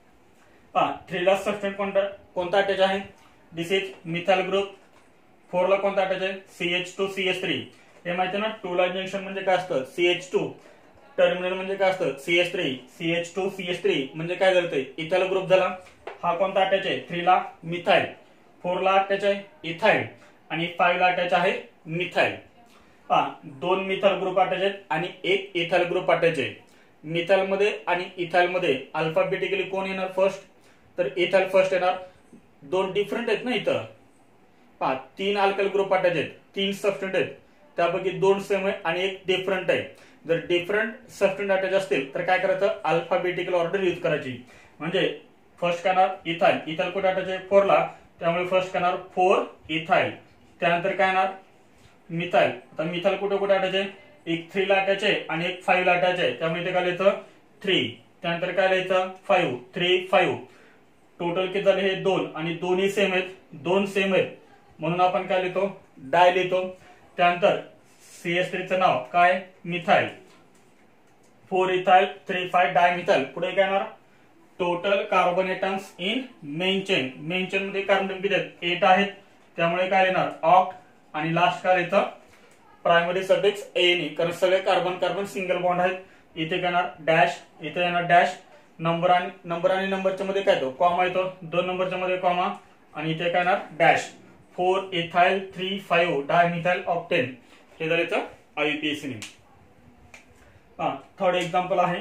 पहा थ्री ला सबस्टंट कोणता कोणता अटॅच आहे, this is methyl group. Four ला कोणता अटॅच आहे, C H two C H three. हे माहिती ना, टू ला जंक्शन म्हणजे काय असतं, सी एच टू. टर्मिनल म्हणजे काय असतं, C H three. C H two C H three म्हणजे काय झालं, इथाइल ग्रुप झाला. हा कोणता अटॅच आहे, थ्री ला मिथाइल, फोर ला अटॅच आहे इथाइल आणि फाइव ला अटॅच आहे मिथाइल. पहा दोन मिथाइल ग्रुप अटॅच आहेत आणि एक इथाइल ग्रुप अटॅच आहे. मिथाइल मध्ये आणि इथाइल मध्ये अल्फाबेटिकली कोण येणार फर्स्ट, तर इथाइल फर्स्ट येणार. दोन डिफरंट आहेत ना इथं. पहा तीन अल्काइल ग्रुप अटॅच आहेत, तीन सबस्टंट आहेत, त्यापैकी दोन सेम आहे आणि एक डिफरंट आहे. जर डिफरंट सबस्टंट अटॅच असतील तर काय करायचं, अल्फाबेटिकल ऑर्डर यूज करायची. म्हणजे फर्स्ट करणार इथाइल, इथाइल कुठे अटॅच आहे, फोर ला, त्यामुळे फर्स्ट करणार फोर इथाइल. त्यानंतर काय येणार मिथाइल. आता मिथाइल कुठे कुठे अटॅच आहे, एक थ्री ला अटॅच आहे आणि एक फाइव ला अटॅच आहे, त्यामुळे ते काय लिहायचं थ्री. त्यानंतर काय लिहायचं फाइव, थ्री फाइव. टोटल किती झाले हे दोन आणि दोन्ही सेम आहेत, दोन सेम आहेत म्हणून आपण काय लिहितो, डाय लिहितो. त्यानंतर सीएच थ्री चं नाव काय, methyl. Four ethyl three five di methyl. पुढे काय येणार total carbon atoms in main chain. Main chain मध्ये कार्बन किती आहेत, एट आहेत, त्यामुळे काय लिहिणार ऑक्ट. आणि लास्ट काय लिहायचं प्रायमरी सफिक्स एन, कारण सगळे कार्बन कार्बन सिंगल बॉन्ड आहेत. इथे काय येणार डॅश, इथे येणार डॅश. नंबर आणि नंबर आणि नंबरच्या मध्ये काय तो कॉमा येतो, दोन नंबरच्या मध्ये कॉमा आणि इथे काय येणार dash. Four ethyl three five dimethyl octane. हे झाले तर आययुपीएसी नेम. हा थर्ड एक्झाम्पल आहे.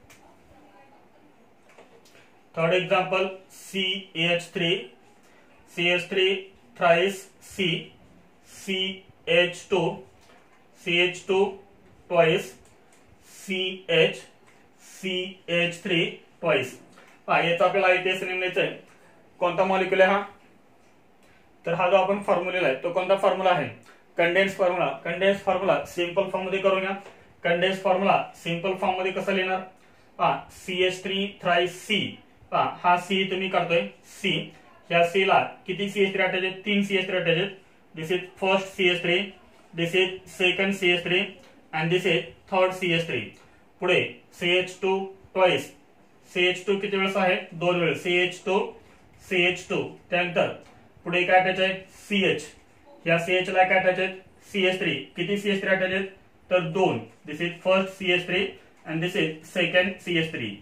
Third example C H three, C H three thrice C, C H two, C H two twice, C H, C H three twice. हा याचा आपल्याला आयपीएसी नेम लिहायचा आहे. कोणता मॉलिक्युल आहे हा, तर हा जो आपण फॉर्म्युला आहे तो कोणता फॉर्म्युला आहे, condense formula. Condense formula simple form मध्ये करूया. कंडेन्स फॉर्म्युला सिंपल फॉर्म मध्ये कसं लिहिणार, हा C H three thrice C. हा सी तुम्ही करतोय सी, ह्या सी ला किती सी एच थ्री अटॅच आहेत, तीन सी एच थ्री अटॅच आहेत. This is first C H three, this is second C H three and this is third C H three. पुढे C H two twice, C H two किती वेळेस आहे, दोन वेळेस, C H two C H two. त्यानंतर पुढे काय अटॅच आहे सी एच, या सी एच ला काय अटॅच आहेत सी एच थ्री. किती सी एच थ्री अटॅच आहेत, तर दोन. This is first C H three and this is second C H three.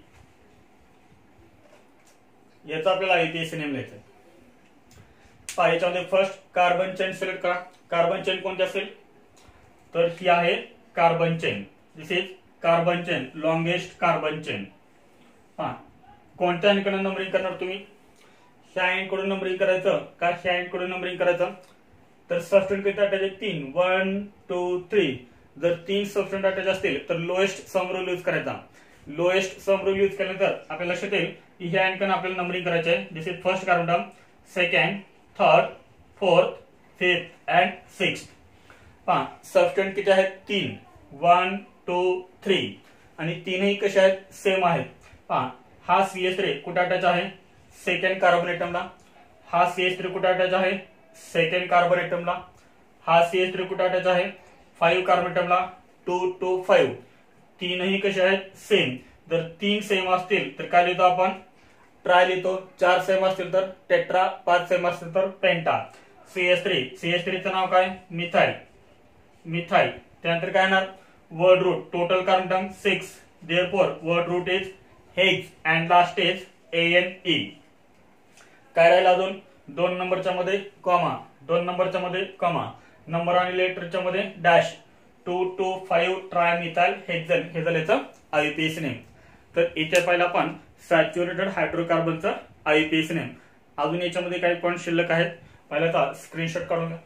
याचा आपल्याला आयपीएसी नेम लिहायचं आहे. याच्यामध्ये फर्स्ट कार्बन चेन सिलेक्ट करा. कार्बन चेन कोणती असेल, तर ही आहे carbon chain. This is carbon chain, longest carbon chain. हा कोणत्या अँडकडून नंबरिंग करणार तुम्ही, ह्या अँडकडून नंबरिंग करायचं का ह्या अँडकडून नंबरिंग करायचं, तर सबस्टंट किती अटॅच आहेत, तीन, वन टू थ्री. जर तीन सबस्टंट अटॅच असतील तर लोएस्ट सम रूल यूज करायचा. लोएस्ट सम रूल यूज केल्यानंतर आपल्याला लक्षात येईल की ह्या अँडकडून आपल्याला नंबरिंग करायचं आहे. This is first carbon term, second, third, fourth, fifth and sixth. पहा सबस्टंट किती आहेत, तीन, वन टू थ्री आणि तीनही कसे आहेत, सेम आहेत. पहा हा सी एच थ्री कुठे अटॅच आहे, सेकंड कार्बन एटमला. हा सी एच थ्री कुठे अटॅच आहे, सेकंड कार्बन एटमला. हा सी एच थ्री कुठे अटॅच आहे, फाइव्ह कार्बन एटमला, टू टू फाइव्ह. तीनही कसे आहेत, सेम. जर तीन सेम असतील तर काय लिहितो आपण, ट्राय लिहितो. चार सेम असतील तर टेट्रा, पाच सेम असतील तर penta. C H three, C H three चं नाव काय, मिथाइल, मिथाइल. त्यानंतर काय येणार word root, total carbon term six, therefore word root is hex and last is A N E. काय राहिलं अजून दोन नंबरच्या मध्ये कॉमा, दोन नंबरच्या मध्ये कॉमा, नंबर आणि लेटरच्या मध्ये dash, two two five trimethyl hexane हे झालं याचं आययुपीएसी नेम. तर इथे पहिला आपण सॅच्युरेटेड हायड्रोकार्बनचं आययुपीएसी नेम. अजून याच्यामध्ये काही पॉईंट शिल्लक आहेत, पहिल्याचा स्क्रीनशॉट काढून घ्या.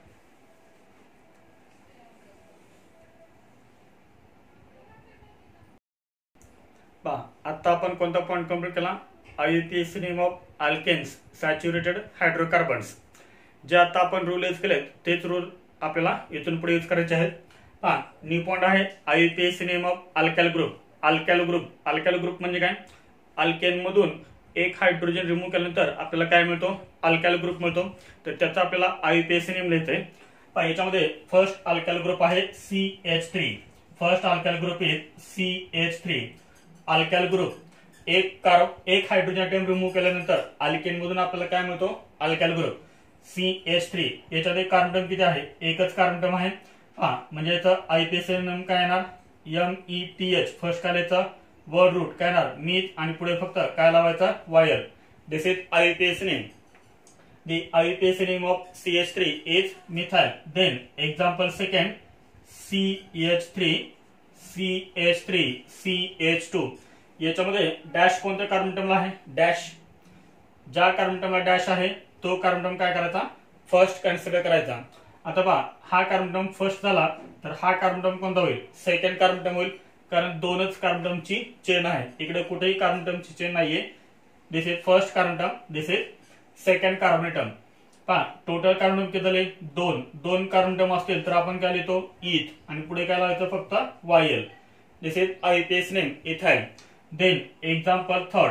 पहा आता आपण कोणता पॉईंट कंप्लीट केला, IUPAC name of alkanes saturated hydrocarbons. जे आता आपण रूल यूज केलेत तेच रूल आपल्याला इथून पुढे यूज करायचे आहेत. पहा न्यू पॉईंट आहे IUPAC name of alkyl group. Alkyl group, alkyl group म्हणजे काय, अल्केन मधून एक हायड्रोजन रिमूव्ह केल्यानंतर आपल्याला काय मिळतो, अल्काइल ग्रुप मिळतो. तर त्याचा आपल्याला आययुपीएसी नेम लिहायचंय. पहा याच्यामध्ये फर्स्ट अल्काइल ग्रुप आहे C H three. First alkyl group is C H three. Alkyl group एक कार्ब एक हायड्रोजन अटॉम रिमूव्ह केल्यानंतर अल्केन मधून आपल्याला काय मिळतो, alkyl group C H three. याच्यामध्ये कार्बन किती आहे, एकच कार्बन आहे. हा म्हणजे याचा आययुपीएसी नेम काय येणार, M E T H. First कालेचा वर्ड रूट काय येणार मीथ, आणि पुढे फक्त काय लावायचा yl. This is आययुपीएसी name. The IUPAC name of C H three is methyl. Then example second C H three, C H three, C H two. याच्यामध्ये डॅश कोणत्या कार्बन आहे, डॅश. ज्या कार्बन डॅश आहे तो कार्बन काय करायचा, फर्स्ट कन्सिडर करायचा. आता पहा हा कार्बन फर्स्ट झाला तर हा कार्बन कोणता होईल, सेकंड कार्बन होईल, कारण दोनच कार्बनची चेन आहे. इकडे कुठेही कार्बनची चेन नाहीये. This is first carbon, this is second carbon. पहा टोटल कार्बन किती झाले, दोन. दोन कार्बन असतील तर आपण काय लिहितो इथ, आणि पुढे काय लावायचं फक्त yl. This is आययुपीएसी name ethyl. Then example third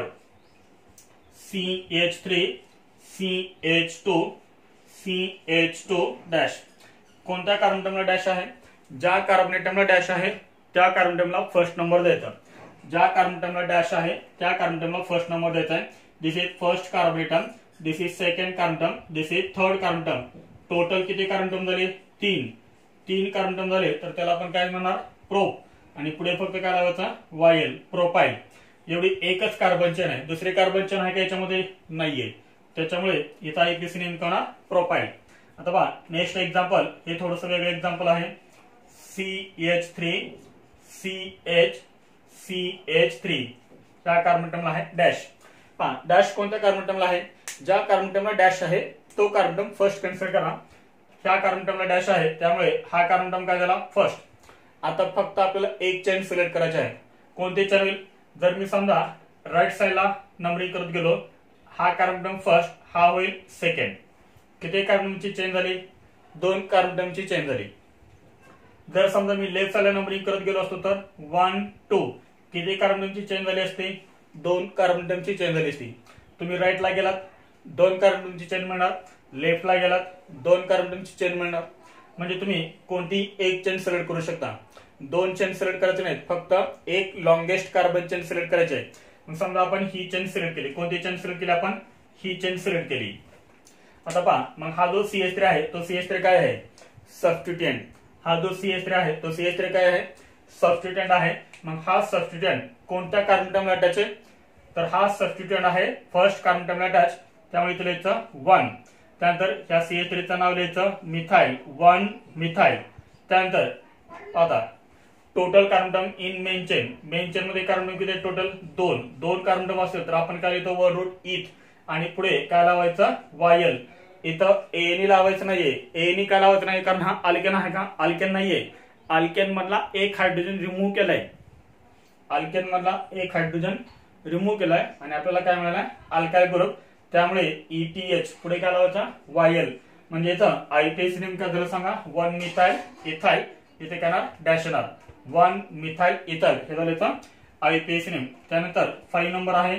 C H three, C H two, C H two dash. कोणत्या कार्बनला डॅश आहे, ज्या कार्बनेटमला डॅश आहे त्या कार्बनला फर्स्ट नंबर द्यायचा. ज्या कार्बनला डॅश आहे त्या कार्बनला फर्स्ट नंबर द्यायचा आहे. This is first carbon atom, this is second carbon, this is third carbon. Total किती कार्बन झाले, तीन. तीन कार्बन झाले तर त्याला आपण काय म्हणणार, प्रोप, आणि पुढे फक्त काय लावायचा वायल, प्रोपाइल. एवढी एकच कार्बन चेन आहे, दुसरे कार्बन चेन आहे का याच्यामध्ये नाहीये. त्याच्यामुळे इथं आययुपीएसी नेम करणार प्रोपाइल. आता पहा नेक्स्ट एक्झाम्पल, हे थोडस वेगळं एक्झाम्पल आहे. C H three, C H, C H three. त्या कार्बन आहे डॅश. पहा डॅश कोणत्या कार्बन आहे, ज्या कार्बन डॅश आहे तो कार्बन फर्स्ट कन्सिडर करा. ह्या कार्बन डॅश आहे त्यामुळे हा कार्बन काय झाला फर्स्ट. आता फक्त आपल्याला एक चेन सिलेक्ट करायची आहे. कोणते चेन होईल, जर मी समजा राईट साइडला नंबरिंग करत गेलो, हा कार्बन फर्स्ट, हा होईल सेकंड. किती कार्बनची चेन झाली, दोन कार्बनची चेन झाली. जर समजा मी लेफ्ट साइडला नंबरिंग करत गेलो असतो तर वन टू, किती कार्बनची चेन झाली असती, दोन कार्बनची चेन झाली असती. तुम्ही राईटला गेलात दोन कार्बनची चेन मिळणार, लेफ्टला गेलात दोन कार्बनची चेन मिळणार. म्हणजे तुम्ही कोणती एक चेन सिलेक्ट करू शकता. दोन चेन सिलेक्ट करायचे नाहीत, फक्त एक लॉंगेस्ट कार्बन चेन सिलेक्ट करायची आहे. मग समजा आपण ही चेन सिलेक्ट केली, कोणती चेन सिलेक्ट केली, आपण ही चेन सिलेक्ट केली. आता पहा मग हा जो सी एच थ्री आहे तो सी एच थ्री काय आहे, सबस्टिट्यूएंट. हा जो सी एच थ्री आहे तो सी एच थ्री काय आहे, सबस्टिट्यूएंट आहे. मग हा सबस्टिट्यूएंट कोणत्या कार्बन अटॅच आहे, तर हा सबस्टिट्यूएंट आहे फर्स्ट कार्बन अटॅच, त्यामुळे इथे लिहायचं वन. त्यानंतर या सी एच थ्रीचं नाव लिहायचं मिथाइल, वन मिथाइल. त्यानंतर आता total carbon in main chain, main chain मध्ये कार्बन किती टोटल, दोन. दोन कार्बन असेल तर आपण काय लिहितो वर रूट इथ, आणि पुढे काय लावायचं वायल. इथं एनी लावायचं नाहीये. एनी काय लावायचं नाही, कारण हा अल्केन आहे का, अल्केन नाहीये. अल्केन मधला एक हायड्रोजन रिमूव्ह केलाय, अल्केन मधला एक हायड्रोजन रिमूव्ह केलाय, आणि आपल्याला काय मिळालाय, अल्काइल ग्रुप. त्यामुळे ईटीएच पुढे काय लावायचा वायल. म्हणजे इथं आययुपीएसी नेम काय झालं सांगा, वन मिथाइल इथाइल. इथे काय ना डॅश येणार, वन मिथाइल इथाइल हे झालं इथं आययुपीएसी नेम. त्यानंतर फाईव्ह नंबर आहे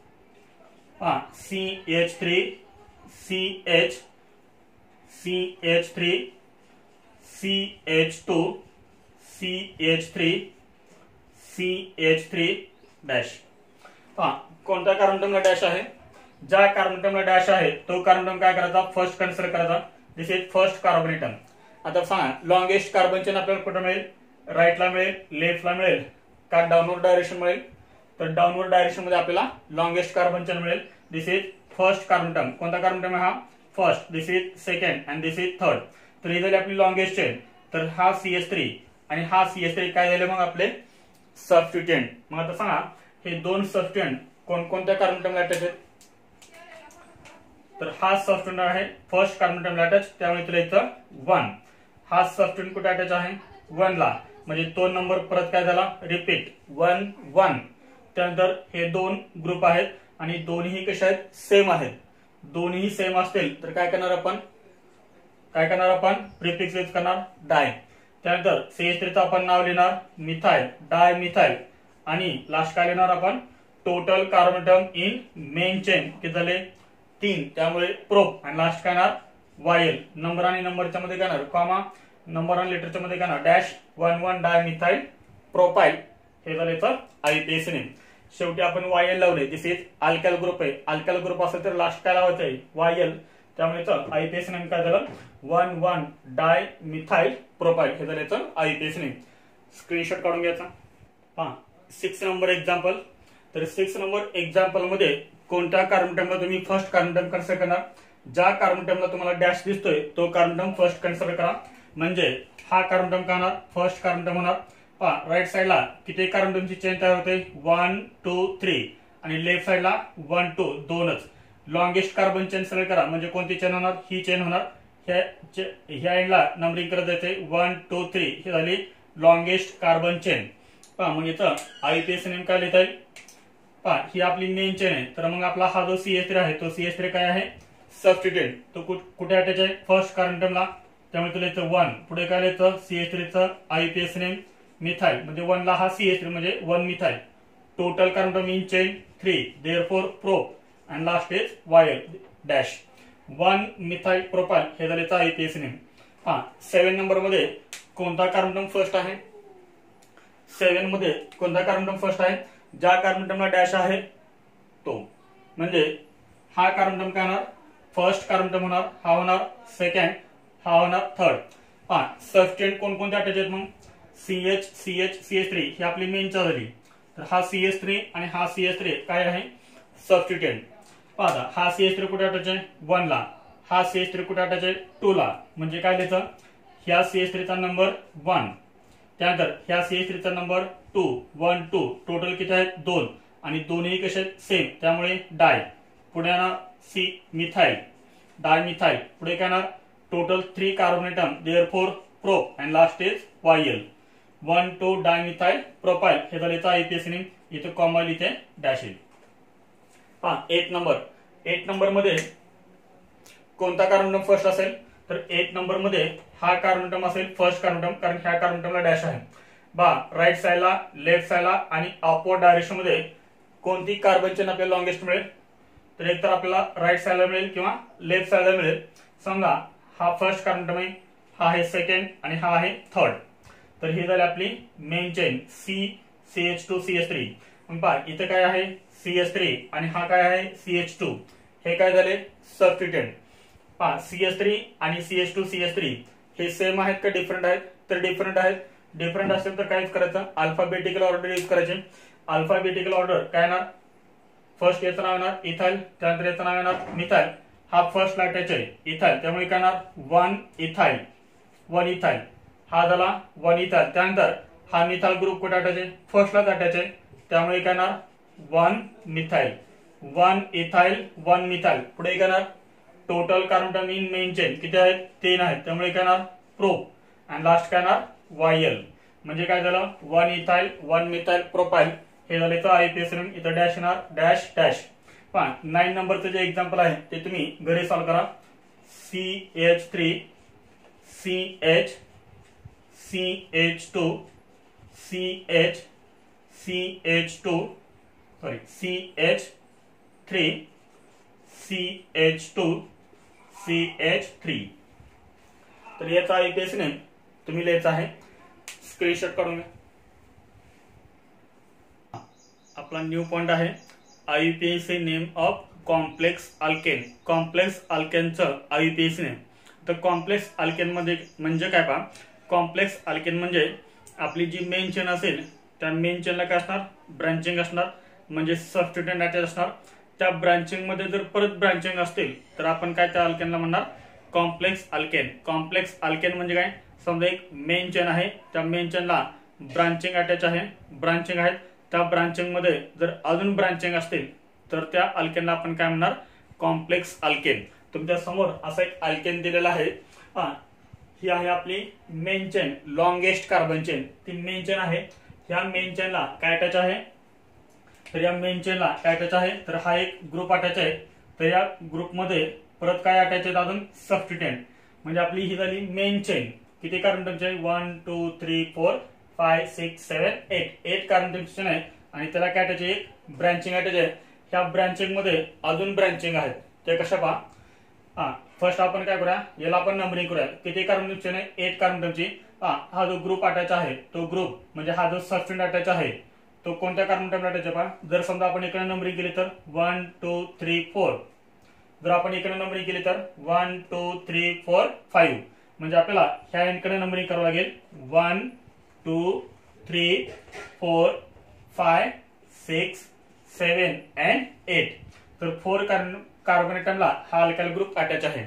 हा C H three, C H, C H three, C H two, C H three, C H three dash. पहा कोणत्या कार्बनला डॅश आहे, ज्या कार्बनला डॅश आहे तो कार्बन काय करायचा, फर्स्ट कन्सिडर करायचा. This is first carbon atom. आता सांगा लॉंगेस्ट कार्बन चेन आपल्याला कुठे मिळेल, राईटला मिळेल, लेफ्टला मिळेल का डाऊनवर्ड डायरेक्शन मिळेल, तर डाऊनवर्ड डायरेक्शन मध्ये आपल्याला लॉंगेस्ट कार्बन चेन मिळेल. This is first carbon term. कोणता कार्बन टर्म आहे हा? First. This is second and this is third. तर ही झाली आपली लॉंगेस्ट चेन. तर हा सी एच थ्री आणि हा सी एच थ्री काय झाले मग आपले सबस्टिट्यूएंट. मग आता सांगा हे दोन सबस्टिट्यूएंट कोणकोणत्या कार्बन टर्मला अटॅच आहेत? तर हा सबस्टिट्यूएंट आहे फर्स्ट कार्बन टर्मला अटॅच, त्यामुळे तुला इथं वन. हा सबस्टिट्यूएंट कुठे अटॅच आहे? वन ला, म्हणजे तो नंबर परत काय झाला? रिपीट. One one. त्यानंतर हे दोन ग्रुप आहेत आणि दोन्ही कशा आहेत? सेम आहेत. दोन्ही सेम असतील तर काय करणार आपण? काय करणार आपण? प्रिफिक्स यूज करणार डाय. त्यानंतर सी एच थ्री चं आपण नाव लिहिणार मिथाइल, डाय मिथाइल. आणि लास्ट काय लिहिणार आपण? Total carbon term in main chain किती झाले? तीन. त्यामुळे प्रोप. आणि लास्ट काय येणार? वायल. नंबर आणि नंबरच्या मध्ये काय येणार? कॉमा. नंबर आणि लेटरच्या मध्ये काय येणार? Dash. One one di methyl propyl. हे झाले तर आयपीएस नेम. शेवटी आपण वायल लावले. दिस इज अल्काइल ग्रुप आहे. अल्काइल ग्रुप असेल तर लास्ट काय लावायचं आहे? वायल. त्यामुळे तर आयपीएस नेम काय झालं? One one di methyl propyl. हे झाले तर आयपीएस नेम. स्क्रीनशॉट काढून घ्यायचा. पहा सिक्स नंबर एक्झाम्पल. तर सिक्स नंबर एक्झाम्पल मध्ये कोणत्या कार्बन टर्मला तुम्ही फर्स्ट कार्बन टर्म कन्सिडर करणार? ज्या कार्बन टर्मला तुम्हाला डॅश दिसतोय तो कार्बन टर्म फर्स्ट कन्सिडर करा. म्हणजे हा कार्बन टर्म काय होणार? फर्स्ट कार्बन टर्म होणार. पहा राईट साइडला किती कार्बन टर्मची चेन तयार होते? One two three. आणि लेफ्ट साइडला वन टू दोनच. लॉंगेस्ट कार्बन चेन सिलेक्ट करा. म्हणजे कोणती चेन होणार? ही चेन होणार. ह्या एंडला नंबरिंग करत जायचंय. One two three. ही झाली लॉंगेस्ट कार्बन चेन. पहा मग इथं आयपीएस नेम काय लिहिता येईल? पहा ही आपली मेन चेन आहे. तर मग आपला हा जो सी एच थ्री आहे तो सी एच थ्री काय आहे? सबस्टिट्यूएंट. तो कुठे अटॅच आहे? फर्स्ट कार्बन टर्मला. त्यामुळे तुला इथं वन. पुढे काय लिहायचं? सी एच थ्री चं आयपीएस नेम मिथाइल. म्हणजे वन ला हा सी एच थ्री म्हणजे one methyl. Total carbon term in chain three. Therefore prop. And last is yl dash. One methyl propyl. हे झाले आयपीएस नेम. हा सेवन नंबर मध्ये कोणता कार्बन टर्म फर्स्ट आहे? सेवन मध्ये कोणता कार्बन टर्म फर्स्ट आहे? ज्या कार्बन टर्मला डॅश आहे तो. म्हणजे हा कार्बन टर्म काय होणार? फर्स्ट कार्बन टर्म होणार. हा होणार सेकंड. हा होणार थर्ड. हा सबस्टिट्यूएंट कोणकोणते अटॅच आहेत मग? सीएच सीएच सीएच थ्री ही आपली मेन चा झाली. तर हा सीएच थ्री आणि हा सीएच थ्री काय आहे? सबस्टिट्यूएंट. पहा हा सीएच थ्री कुठे अटॅच आहे? वन ला. हा सीएच थ्री कुठे अटॅच आहे? टू ला. म्हणजे काय लिहायचं? ह्या सीएच थ्री चा नंबर वन. त्यानंतर ह्या सीएच थ्री चा number two. One two. Total किती आहेत? दोन. आणि दोन्ही कसे आहेत? सेम. त्यामुळे डाय. पुढे येणार सी मिथाइल, डाय मिथाइल. पुढे काय येणार? Total three carbon term. Therefore prop. And last is yl. One two di methyl propyl. हे झाले आयपीएस नेम. इथे कॉमा इथे डॅश येईल. हा एट नंबर. एट नंबर मध्ये कोणता कार्बन टर्म फर्स्ट असेल? तर एट नंबर मध्ये हा कार्बन टर्म असेल फर्स्ट कार्बन टर्म, कारण ह्या कार्बन टर्मला डॅश आहे. बा राईट साइडला, लेफ्ट साइडला आणि अपवर्ड डायरेक्शन मध्ये कोणती कार्बन चेन आपल्याला लॉंगेस्ट मिळेल? तर एक तर आपल्याला राईट साइडला मिळेल किंवा लेफ्ट साइडला मिळेल. समजा हा फर्स्ट कार्बन टर्म आहे, हा आहे सेकंड आणि हा आहे थर्ड. तर ही झाली आपली main chain C C H two C H three. मग पहा इथे काय आहे? सी एच थ्री आणि हा काय आहे? C H two. हे काय झाले? सबस्टिट्यूएंट. पहा सी एच थ्री आणि C H two C H three हे सेम आहेत का डिफरंट आहेत? तर डिफरंट आहेत. डिफरंट असेल तर काय करायचं? अल्फाबेटिकल ऑर्डर यूज करायचे. अल्फाबेटिकल ऑर्डर काय येणार? फर्स्ट याचं नाव येणार इथाइल. त्यानंतर याचं नाव येणार मिथाइल. हा फर्स्ट अटॅच आहे इथाइल. त्यामुळे काय येणार? One ethyl. One ethyl. हा झाला वन इथाइल. त्यानंतर हा मिथाइल ग्रुप कुठे अटॅच आहे? फर्स्टलाच अटॅच आहे. त्यामुळे काय येणार? One methyl. One ethyl one methyl. पुढे काय येणार? Total carbon term in main chain किती आहेत? तीन आहेत. त्यामुळे काय येणार? प्रोप. अँड लास्ट काय येणार? वायल. म्हणजे काय झालं? One ethyl one methyl propyl. हे झाले तर आयपीएस नेम. इथं डॅश येणार. Dash dash. पहा नाईन नंबरचं जे एक्झाम्पल आहे ते तुम्ही घरी सॉल्व्ह करा. C H three C H C H two C H C H two sorry C H three C H two C H three. तर याचा आयपीएस नेम तुम्ही लिहायचा आहे. स्क्रीनशॉट काढून घ्या. आपला न्यू पॉइंट आहे IPS name of complex alkane. Complex अल्केनचं आयपीएस नेम. तर कॉम्प्लेक्स अल्केन मध्ये म्हणजे काय पहा? कॉम्प्लेक्स अल्केन म्हणजे आपली जी मेन चेन असेल त्या मेन चेनला काय असणार? ब्रांचिंग असणार. म्हणजे सबस्टिट्यूएंट अटॅच असणार. त्या ब्रांचिंग मध्ये जर परत ब्रांचिंग असतील तर आपण काय त्या अल्केनला म्हणणार कॉम्प्लेक्स अल्केन. कॉम्प्लेक्स अल्केन म्हणजे काय, समजा एक मेन चेन आहे, त्या मेन चेनला ब्रांचिंग अटॅच आहे, ब्रांचिंग आहेत, त्या ब्रांचिंग मध्ये जर अजून ब्रांचिंग असतील तर त्या अल्केनला आपण काय म्हणणार कॉम्प्लेक्स अल्केन. तुमच्या समोर असा एक अल्केन दिलेला आहे. हा ही आहे आपली main chain, longest carbon chain. ती मेन चेन आहे. ह्या मेन चेनला काय अटॅच आहे, तर या मेन चेनला काय अटॅच आहे, तर हा एक ग्रुप अटॅच आहे. तर या ग्रुपमध्ये परत काय अटॅच आहेत अजून सबस्टिट्यूएंट. म्हणजे आपली ही झाली मेन चेन. किती कार्बन टर्मची आहे, one two three four five six seven eight eight carbon टर्मची चेन आहे. आणि त्याला काय अटॅच आहे, एक ब्रांचिंग अटॅच आहे. ह्या ब्रांचिंग मध्ये अजून ब्रांचिंग आहेत. ते कशा पहा, हा फर्स्ट आपण काय करूया, याला आपण नंबरिंग करूया. किती कार्बन टर्मची चेन आहे, एट कार्बन टर्मची. हा हा जो ग्रुप अटॅच आहे तो ग्रुप म्हणजे हा जो सबस्टिट्यूएंट अटॅच आहे तो कोणत्या कार्बन टर्मला अटॅच आहे पहा. जर समजा आपण इकडे नंबरिंग केली तर वन टू थ्री फोर. जर आपण इकडे नंबरिंग केली तर one two three four five. म्हणजे आपल्याला ह्या इकडे नंबरिंग करावं लागेल one two three four five six seven and eight. तर फोर कार्बन ॲटमला हा अल्काइल ग्रुप अटॅच आहे.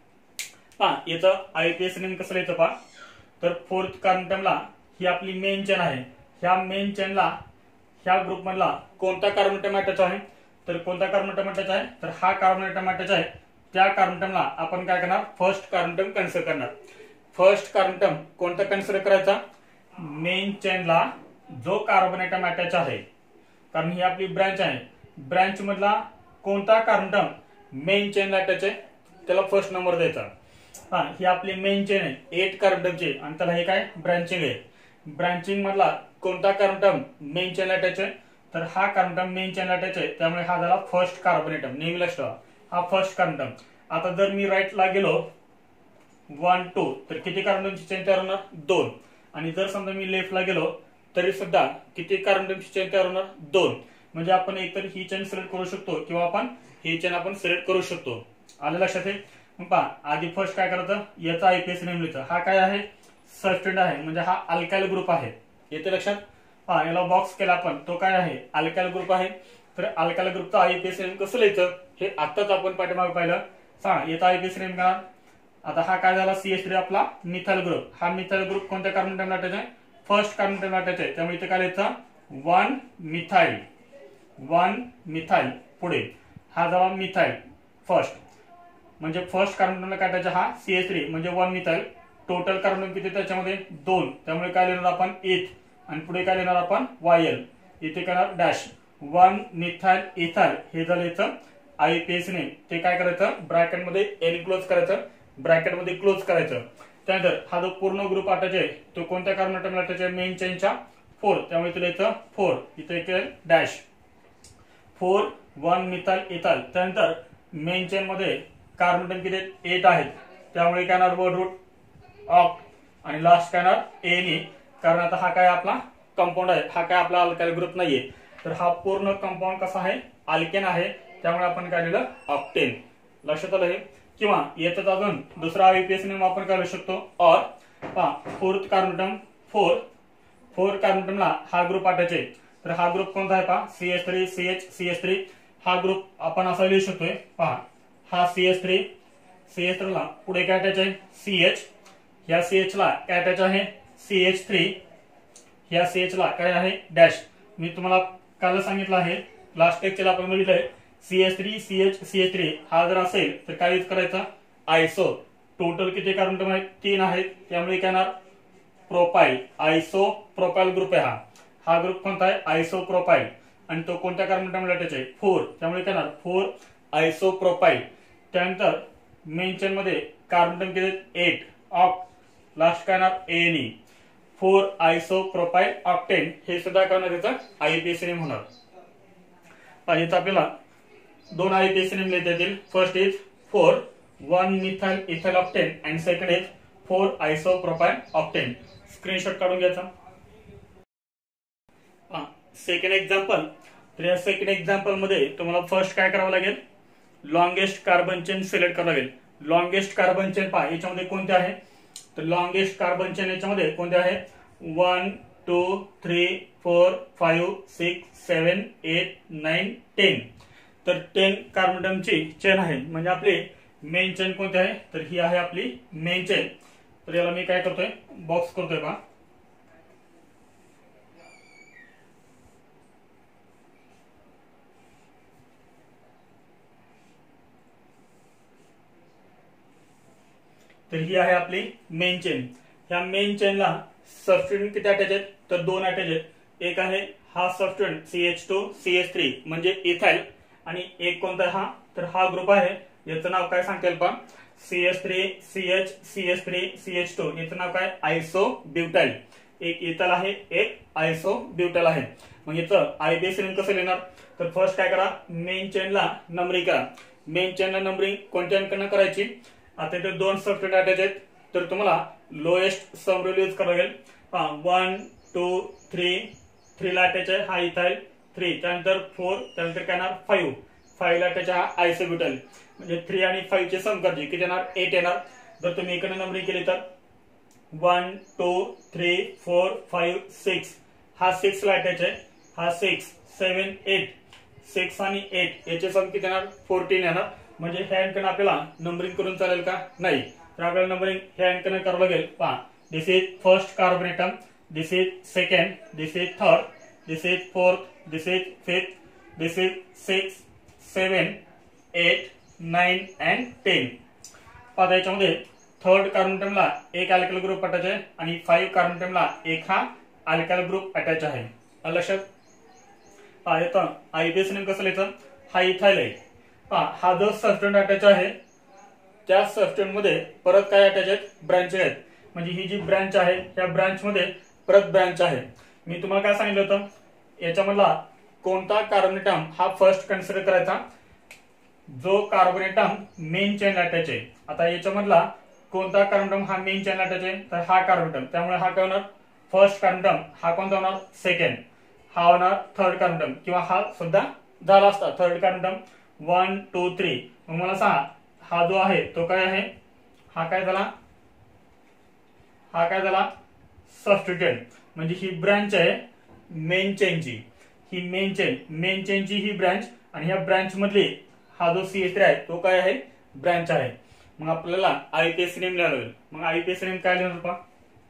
हा याचं आयपीएस नेम कसं लिहायचं पहा. तर फोर्थ कार्बन ॲटमला ही आपली मेन चेन आहे. ह्या मेन चेनला ह्या ग्रुप मधला कोणता कार्बन ॲटम अटॅच आहे, तर कोणता कार्बन ॲटम अटॅच आहे, तर हा कार्बन ॲटम अटॅच आहे. त्या कार्बन ॲटमला आपण काय करणार, फर्स्ट कार्बन ॲटम कन्सिडर करणार. फर्स्ट कार्बन ॲटम कोणता कन्सिडर करायचा, मेन चेनला जो कार्बन ॲटम अटॅच आहे, कारण ही आपली ब्रांच आहे, ब्रांच मधला कोणता कार्बन ॲटम मेन चेनला अटॅच आहे त्याला फर्स्ट नंबर द्यायचा. हा ही आपली मेन चेन आहे एट कार्बन ॲटमची आणि त्याला हे काय ब्रांचिंग आहे. ब्रांचिंग मधला कोणता कार्बन ॲटम मेन चेनला अटॅच आहे, तर हा कार्बन ॲटम मेन चेनला अटॅच आहे. त्यामुळे हा झाला फर्स्ट कार्बन ॲटम. नेहमी लक्षात ठेवा हा फर्स्ट कार्बन ॲटम. आता जर मी राईटला गेलो वन टू तर किती कार्बन ॲटमची चेन तयार होणार, दोन. आणि जर समजा मी लेफ्टला गेलो तरी सुद्धा किती कार्बन ॲटमची चेन तयार होणार, दोन. म्हणजे आपण एकतर ही चेन सिलेक्ट करू शकतो किंवा आपण ही चेन आपण सिलेक्ट करू शकतो. आलं लक्षात आहे. मग पहा आधी फर्स्ट काय करायचं, याचा आयपीएस नेम लिहायचं. हा काय आहे, सबस्टिट्यूएंट आहे म्हणजे हा अल्काइल ग्रुप आहे. येते लक्षात. हा याला बॉक्स केला आपण, तो काय आहे अल्काइल ग्रुप आहे. तर अल्काइल ग्रुपचा आयपीएस नेम कसं लिहायचं हे आताच आपण पाठीमागे पाहिलं. सांग याचा आयपीएस नेम काय. आता हा काय झाला सी एच थ्री आपला मिथाइल ग्रुप. हा मिथाइल ग्रुप कोणत्या कार्बन ॲटमला अटॅच आहे, फर्स्ट कार्बन ॲटमला अटॅच आहे. त्यामुळे इथे काय लिहायचं, वन मिथाइल. वन मिथाइल पुढे हा झाला मिथाइल फर्स्ट. म्हणजे फर्स्ट कार्बन ॲटमला काय अटॅच, हा सी एच थ्री म्हणजे वन मिथाइल. टोटल कार्बन किती त्याच्यामध्ये दोन. त्यामुळे काय लिहिणार आपण एथ आणि पुढे काय लिहिणार आपण वायल. इथे करणार डॅश. वन मिथाइल इथाइल हे झालं याचं आयपीएस नेम. ते काय करायचं, ब्रॅकेट मध्ये एनक्लोज करायचं, ब्रॅकेट मध्ये क्लोज करायचं. त्यानंतर हा जो पूर्ण ग्रुप अटॅच आहे तो कोणत्या कार्बन ॲटमला अटॅच आहे, मेन चेनच्या फोर. त्यामुळे इथे लिहायचं फोर. इथे dash four one methyl ethyl. त्यानंतर मेन चेन मध्ये कार्बन ॲटम किती एट आहेत. त्यामुळे काय येणार वर्ड रूट ऑक्ट आणि लास्ट काय येणार एनी. कारण आता हा काय आपला कंपाऊंड आहे, हा काय आपला अल्काइल ग्रुप नाहीये. तर हा पूर्ण कंपाऊंड कसा आहे, अल्केन आहे. त्यामुळे आपण काय लिहिलं ऑक्टेन. लक्षात आलं हे. किंवा येतात अजून दुसरा आयपीएस नेम आपण काय लिहू शकतो, ऑर. पहा fourth carbon atom four. Four carbon ॲटमला हा ग्रुप अटॅच आहे. तर हा ग्रुप कोणता आहे पहा, C H three C H C H three. हा ग्रुप आपण असा लिहू शकतोय. पहा हा C H three C H three ला पुढे काय अटॅच आहे, सी एच. ह्या सी एच ला काय अटॅच आहे, सी एच थ्री. ह्या सी एच ला काय आहे डॅश. मी तुम्हाला काल सांगितलं आहे, लास्ट लेक्चरला आपण बघितलंय C H three C H C H three हा जर असेल तर काय यूज करायचा, आयसो. टोटल किती कार्बन ॲटम आहेत, तीन आहेत. त्यामुळे काय येणार प्रोपाइल. आयसो प्रोपाइल ग्रुप आहे हा. हा ग्रुप कोणता आहे, आयसो प्रोपाइल. आणि तो कोणत्या कार्बन ॲटमला अटॅच आहे, फोर. त्यामुळे काय येणार फोर आयसो प्रोपाइल. त्यानंतर मेन चेन मध्ये कार्बन ॲटम किती एट ऑक्ट. लास्ट काय येणार ane. Four iso propyl octane. हे सुद्धा काय होणार त्याचा आयपीएस नेम होणार. पाहिजे आपल्याला दोन आयपीएस नेम लिहिता येतील. First is four one methyl ethyl octane and second is four iso propyl octane. Screenshot काढून घ्यायचा. Second example. तर या सेकंड एक्झाम्पल मध्ये तुम्हाला फर्स्ट काय करावं लागेल, लॉंगेस्ट कार्बन चेन सिलेक्ट करावं लागेल. लॉंगेस्ट कार्बन चेन पहा याच्यामध्ये कोणते आहे, तर लॉंगेस्ट कार्बन चेन याच्यामध्ये कोणते आहे, one two three four five six seven eight nine ten. तर टेन कार्बन ॲटमची चेन आहे, म्हणजे आपली मेन चेन कोणती आहे, तर ही आहे आपली मेन चेन। तर याला मी काय करतोय, बॉक्स करतोय पहा। तर ही आहे आपली मेन चेन। ह्या मेन चेनला सबस्टिट्यूएंट किती अटॅच आहेत, तर दोन अटॅच आहेत। एक आहे हा substituent C H two C H three म्हणजे इथाइल, आणि एक कोणता हा, तर हा ग्रुप आहे, याचं नाव काय सांगता येईल पहा, C H three C H C H three C H two, याचं नाव काय, आयसोब्युटाइल। एक इथाइल आहे, एक आयसोब्युटाइल आहे। मग याचं आयबीएस नेम कसं लिहिणार, तर फर्स्ट काय करा, मेन चेनला नंबरिंग करा। मेन चेनला नंबरिंग कोणत्या अंकाने करायची, आता इथे दोन सबस्टिट्यूएंट अटॅच आहेत, तर तुम्हाला लोएस्ट सम रूल यूज करावा लागेल। पहा वन टू थ्री, थ्री ला अटॅच आहे हा इथाइल, थ्री त्यानंतर फोर, त्यानंतर काय येणार फाइव्ह, फाइव्ह ला अटॅच हा आयसोब्युटाइल, म्हणजे थ्री आणि फाइव्ह चे सम करायचे, किती येणार एट येणार। जर तुम्ही इकडे नंबरिंग केली तर one two three four five six, हा सिक्स ला अटॅच आहे, हा सिक्स सेवन एट, सिक्स आणि एट याचे सम किती येणार फोर्टीन येणार। म्हणजे ह्या अंकाने आपल्याला नंबरिंग करून चालेल का, नाही, तर आपल्याला नंबरिंग ह्या अंकाने करावं लागेल। पहा this is first carbon atom, this is second, this is third, this is fourth, this is fifth, this is six seven eight nine and ten. पहा याच्यामध्ये थर्ड कार्बन ॲटमला एक अल्काइल ग्रुप अटॅच आहे, आणि फाइव्ह कार्बन ॲटमला एक हा अल्काइल ग्रुप अटॅच आहे। लक्षात पहा येतं आयबीएस नेम कसं लिहायचं, हा इथाइल आहे। पहा हा जो सबस्टिट्यूएंट अटॅच आहे, त्या सबस्टिट्यूएंट मध्ये परत काय अटॅच आहेत, ब्रांच आहेत, म्हणजे ही जी ब्रांच आहे त्या ब्रांच मध्ये परत ब्रांच आहे। मी तुम्हाला काय सांगितलं होतं, याच्यामधला कोणता कार्बन ॲटम हा फर्स्ट कन्सिडर करायचा, जो carbon atom main chain attach आहे। आता याच्यामधला कोणता कार्बन ॲटम हा मेन चेन अटॅच आहे, तर हा कार्बन ॲटम, त्यामुळे हा काय होणार फर्स्ट कार्बन ॲटम, हा कोणता होणार सेकंड, हा होणार थर्ड कार्बन ॲटम, किंवा हा सुद्धा झाला असता third carbon atom one two three. मग मला सांगा हा जो आहे तो काय आहे, हा काय झाला, हा काय झाला सबस्टिट्यूएंट, म्हणजे ही ब्रांच आहे मेन चेनची, ही मेन चेन, मेन चेनची ही ब्रांच, आणि ह्या ब्रांच मधली हा जो सी एच थ्री आहे तो काय आहे, ब्रांच आहे। मग आपल्याला आयपीएस नेम लिहावं लागेल। मग आयपीएस नेम काय लिहिणार पहा,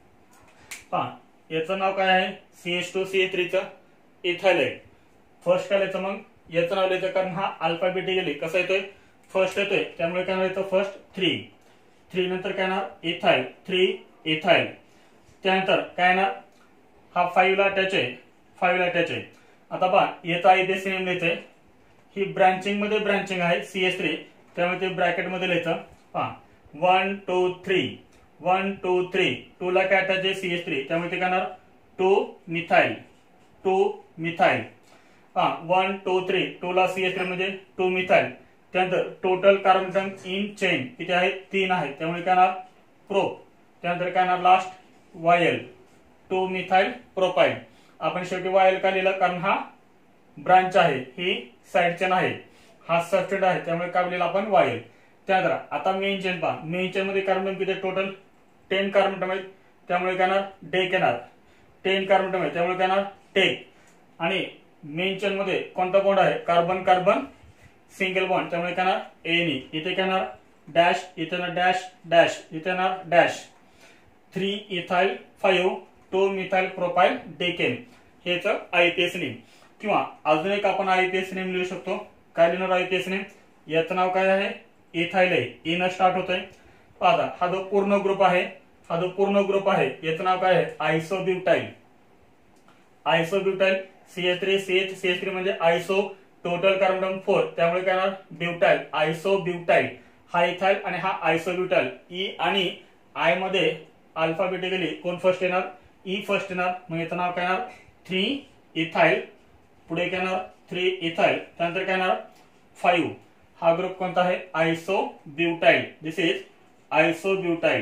पहा याचं नाव काय आहे, C H two C H three चं इथाइल आहे। फर्स्ट काय लिहायचं, मग याचं नाव लिहायचं, कारण हा अल्फाबेटिकली कसा येतोय, फर्स्ट येतोय, त्यामुळे काय लिहायचं फर्स्ट थ्री, थ्री नंतर काय येणार इथाइल, थ्री इथाइल, त्यानंतर काय येणार हा फाइव्ह ला अटॅच आहे, फाइव्ह ला अटॅच आहे। आता पहा याचा आयबीएस नेम लिहायचंय, ही ब्रांचिंग मध्ये ब्रांचिंग आहे सी एच थ्री, त्यामुळे ते ब्रॅकेट मध्ये लिहायचं। पहा one two three, one two three, two ला काय अटॅच आहे सी एच थ्री, त्यामुळे ते काय येणार टू मिथाइल, टू मिथाइल। हा वन टू थ्री, टू ला सी एच थ्री म्हणजे टू मिथाइल, त्यानंतर total carbon atom in chain किती आहेत, तीन आहेत, त्यामुळे काय येणार प्रोप, त्यानंतर काय येणार last yl, two methyl propyl. आपण शेवटी वायल का लिहिलं, कारण हा ब्रांच आहे, ही साइड चेन आहे, हा सबस्टिट्यूएंट आहे, त्यामुळे काय लिहिलं आपण वायल। त्यानंतर आता मेन चेन पहा, मेन चेन मध्ये कार्बन किती टोटल टेन कार्बन ॲटम आहेत, त्यामुळे काय येणार डेक येणार, टेन कार्बन ॲटम आहे त्यामुळे काय येणार टेक। आणि मेन चेन मध्ये कोणता बॉन्ड आहे, कार्बन कार्बन सिंगल बॉन्ड, त्यामुळे काय येणार एनी, इथे काय येणार डॅश, इथे ना डॅश डॅश, इथे येणार dash, three ethyl five two methyl propyl decane, हेच आयपीएस नेम। किंवा अजून एक आपण आयपीएस नेम लिहू शकतो, काय लिहिणार आयपीएस नेम, याचं नाव काय आहे इथाइल आहे, ई न स्टार्ट होतंय। आता हा जो पूर्ण ग्रुप आहे, हा जो पूर्ण ग्रुप आहे याचं नाव काय आहे isobutyl, isobutyl C H three C H C H three म्हणजे iso, total carbon atom four, त्यामुळे काय येणार ब्युटाइल, आयसोब्युटाइल, हा इथाइल आणि हा आयसोब्युटाइल। ई आणि आय मध्ये अल्फाबेटिकली कोण फर्स्ट येणार, ई फर्स्ट येणार, मग याचं नाव काय येणार थ्री इथाइल, पुढे काय येणार थ्री इथाइल, त्यानंतर काय येणार फाइव्ह, हा ग्रुप कोणता आहे isobutyl, this is isobutyl,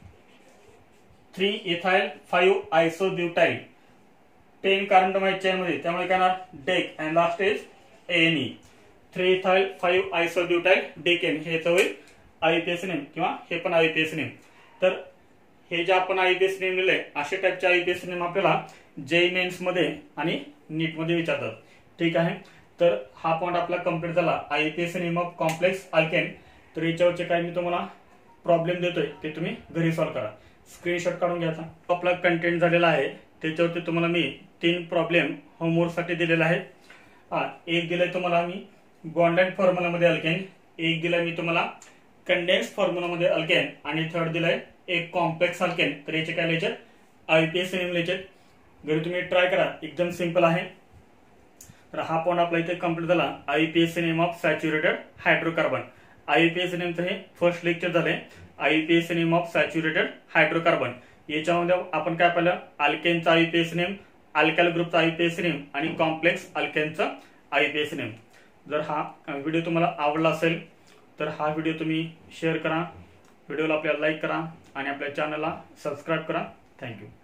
three ethyl five isobutyl, ten carbon atom chain मध्ये, त्यामुळे काय येणार dec, and last is ane, three ethyl five isobutyl decane, हे होईल आयपीएस नेम, किंवा हे पण आयपीएस नेम। तर हे जे आपण आयपीएस नेम लिहिले अशा टाईपचे आयपीएस नेम आपल्याला जेई मेन्स मध्ये आणि नीट मध्ये विचारतात. ठीक आहे, तर हा पॉइंट आपला कंप्लीट झाला. IPS name of complex alkane. तर याच्यावरचे काय मी तुम्हाला प्रॉब्लेम देतोय ते तुम्ही घरी सॉल्व्ह करा. स्क्रीनशॉट काढून घ्यायचा. आपला कंटेंट झालेला आहे त्याच्यावरती तुम्हाला मी तीन प्रॉब्लेम होमवर्क साठी दिलेला आहे. हा एक दिलाय तुम्हाला मी बॉन्डेड फॉर्म्युला मध्ये अल्केन, एक दिलाय मी तुम्हाला कंडेन्स फॉर्म्युला मध्ये अल्केन आणि थर्ड दिलाय एक कॉम्प्लेक्स अल्केन. तर याचे काय लिहायचे आयपीएस नेम लिहायचे. घरी तुम्ही ट्राय करा, एकदम सिंपल आहे. तर हा पॉइंट आपला इथे कंप्लीट झाला. IPS name of saturated hydrocarbon. IPS नेमचं हे फर्स्ट लेक्चर झालंय. IPS name of saturated hydrocarbon. याच्यामध्ये आपण काय पाहिलं, अल्केनचा आयपीएस नेम, अल्काइल ग्रुपचा आयपीएस नेम आणि कॉम्प्लेक्स अल्केनचा आयपीएस नेम. जर हा व्हिडिओ तुम्हाला आवडला असेल तर हा व्हिडिओ तुम्ही शेअर करा, व्हिडिओला आपल्याला लाईक करा आणि आपल्या चॅनलला सबस्क्राईब करा. थँक्यू.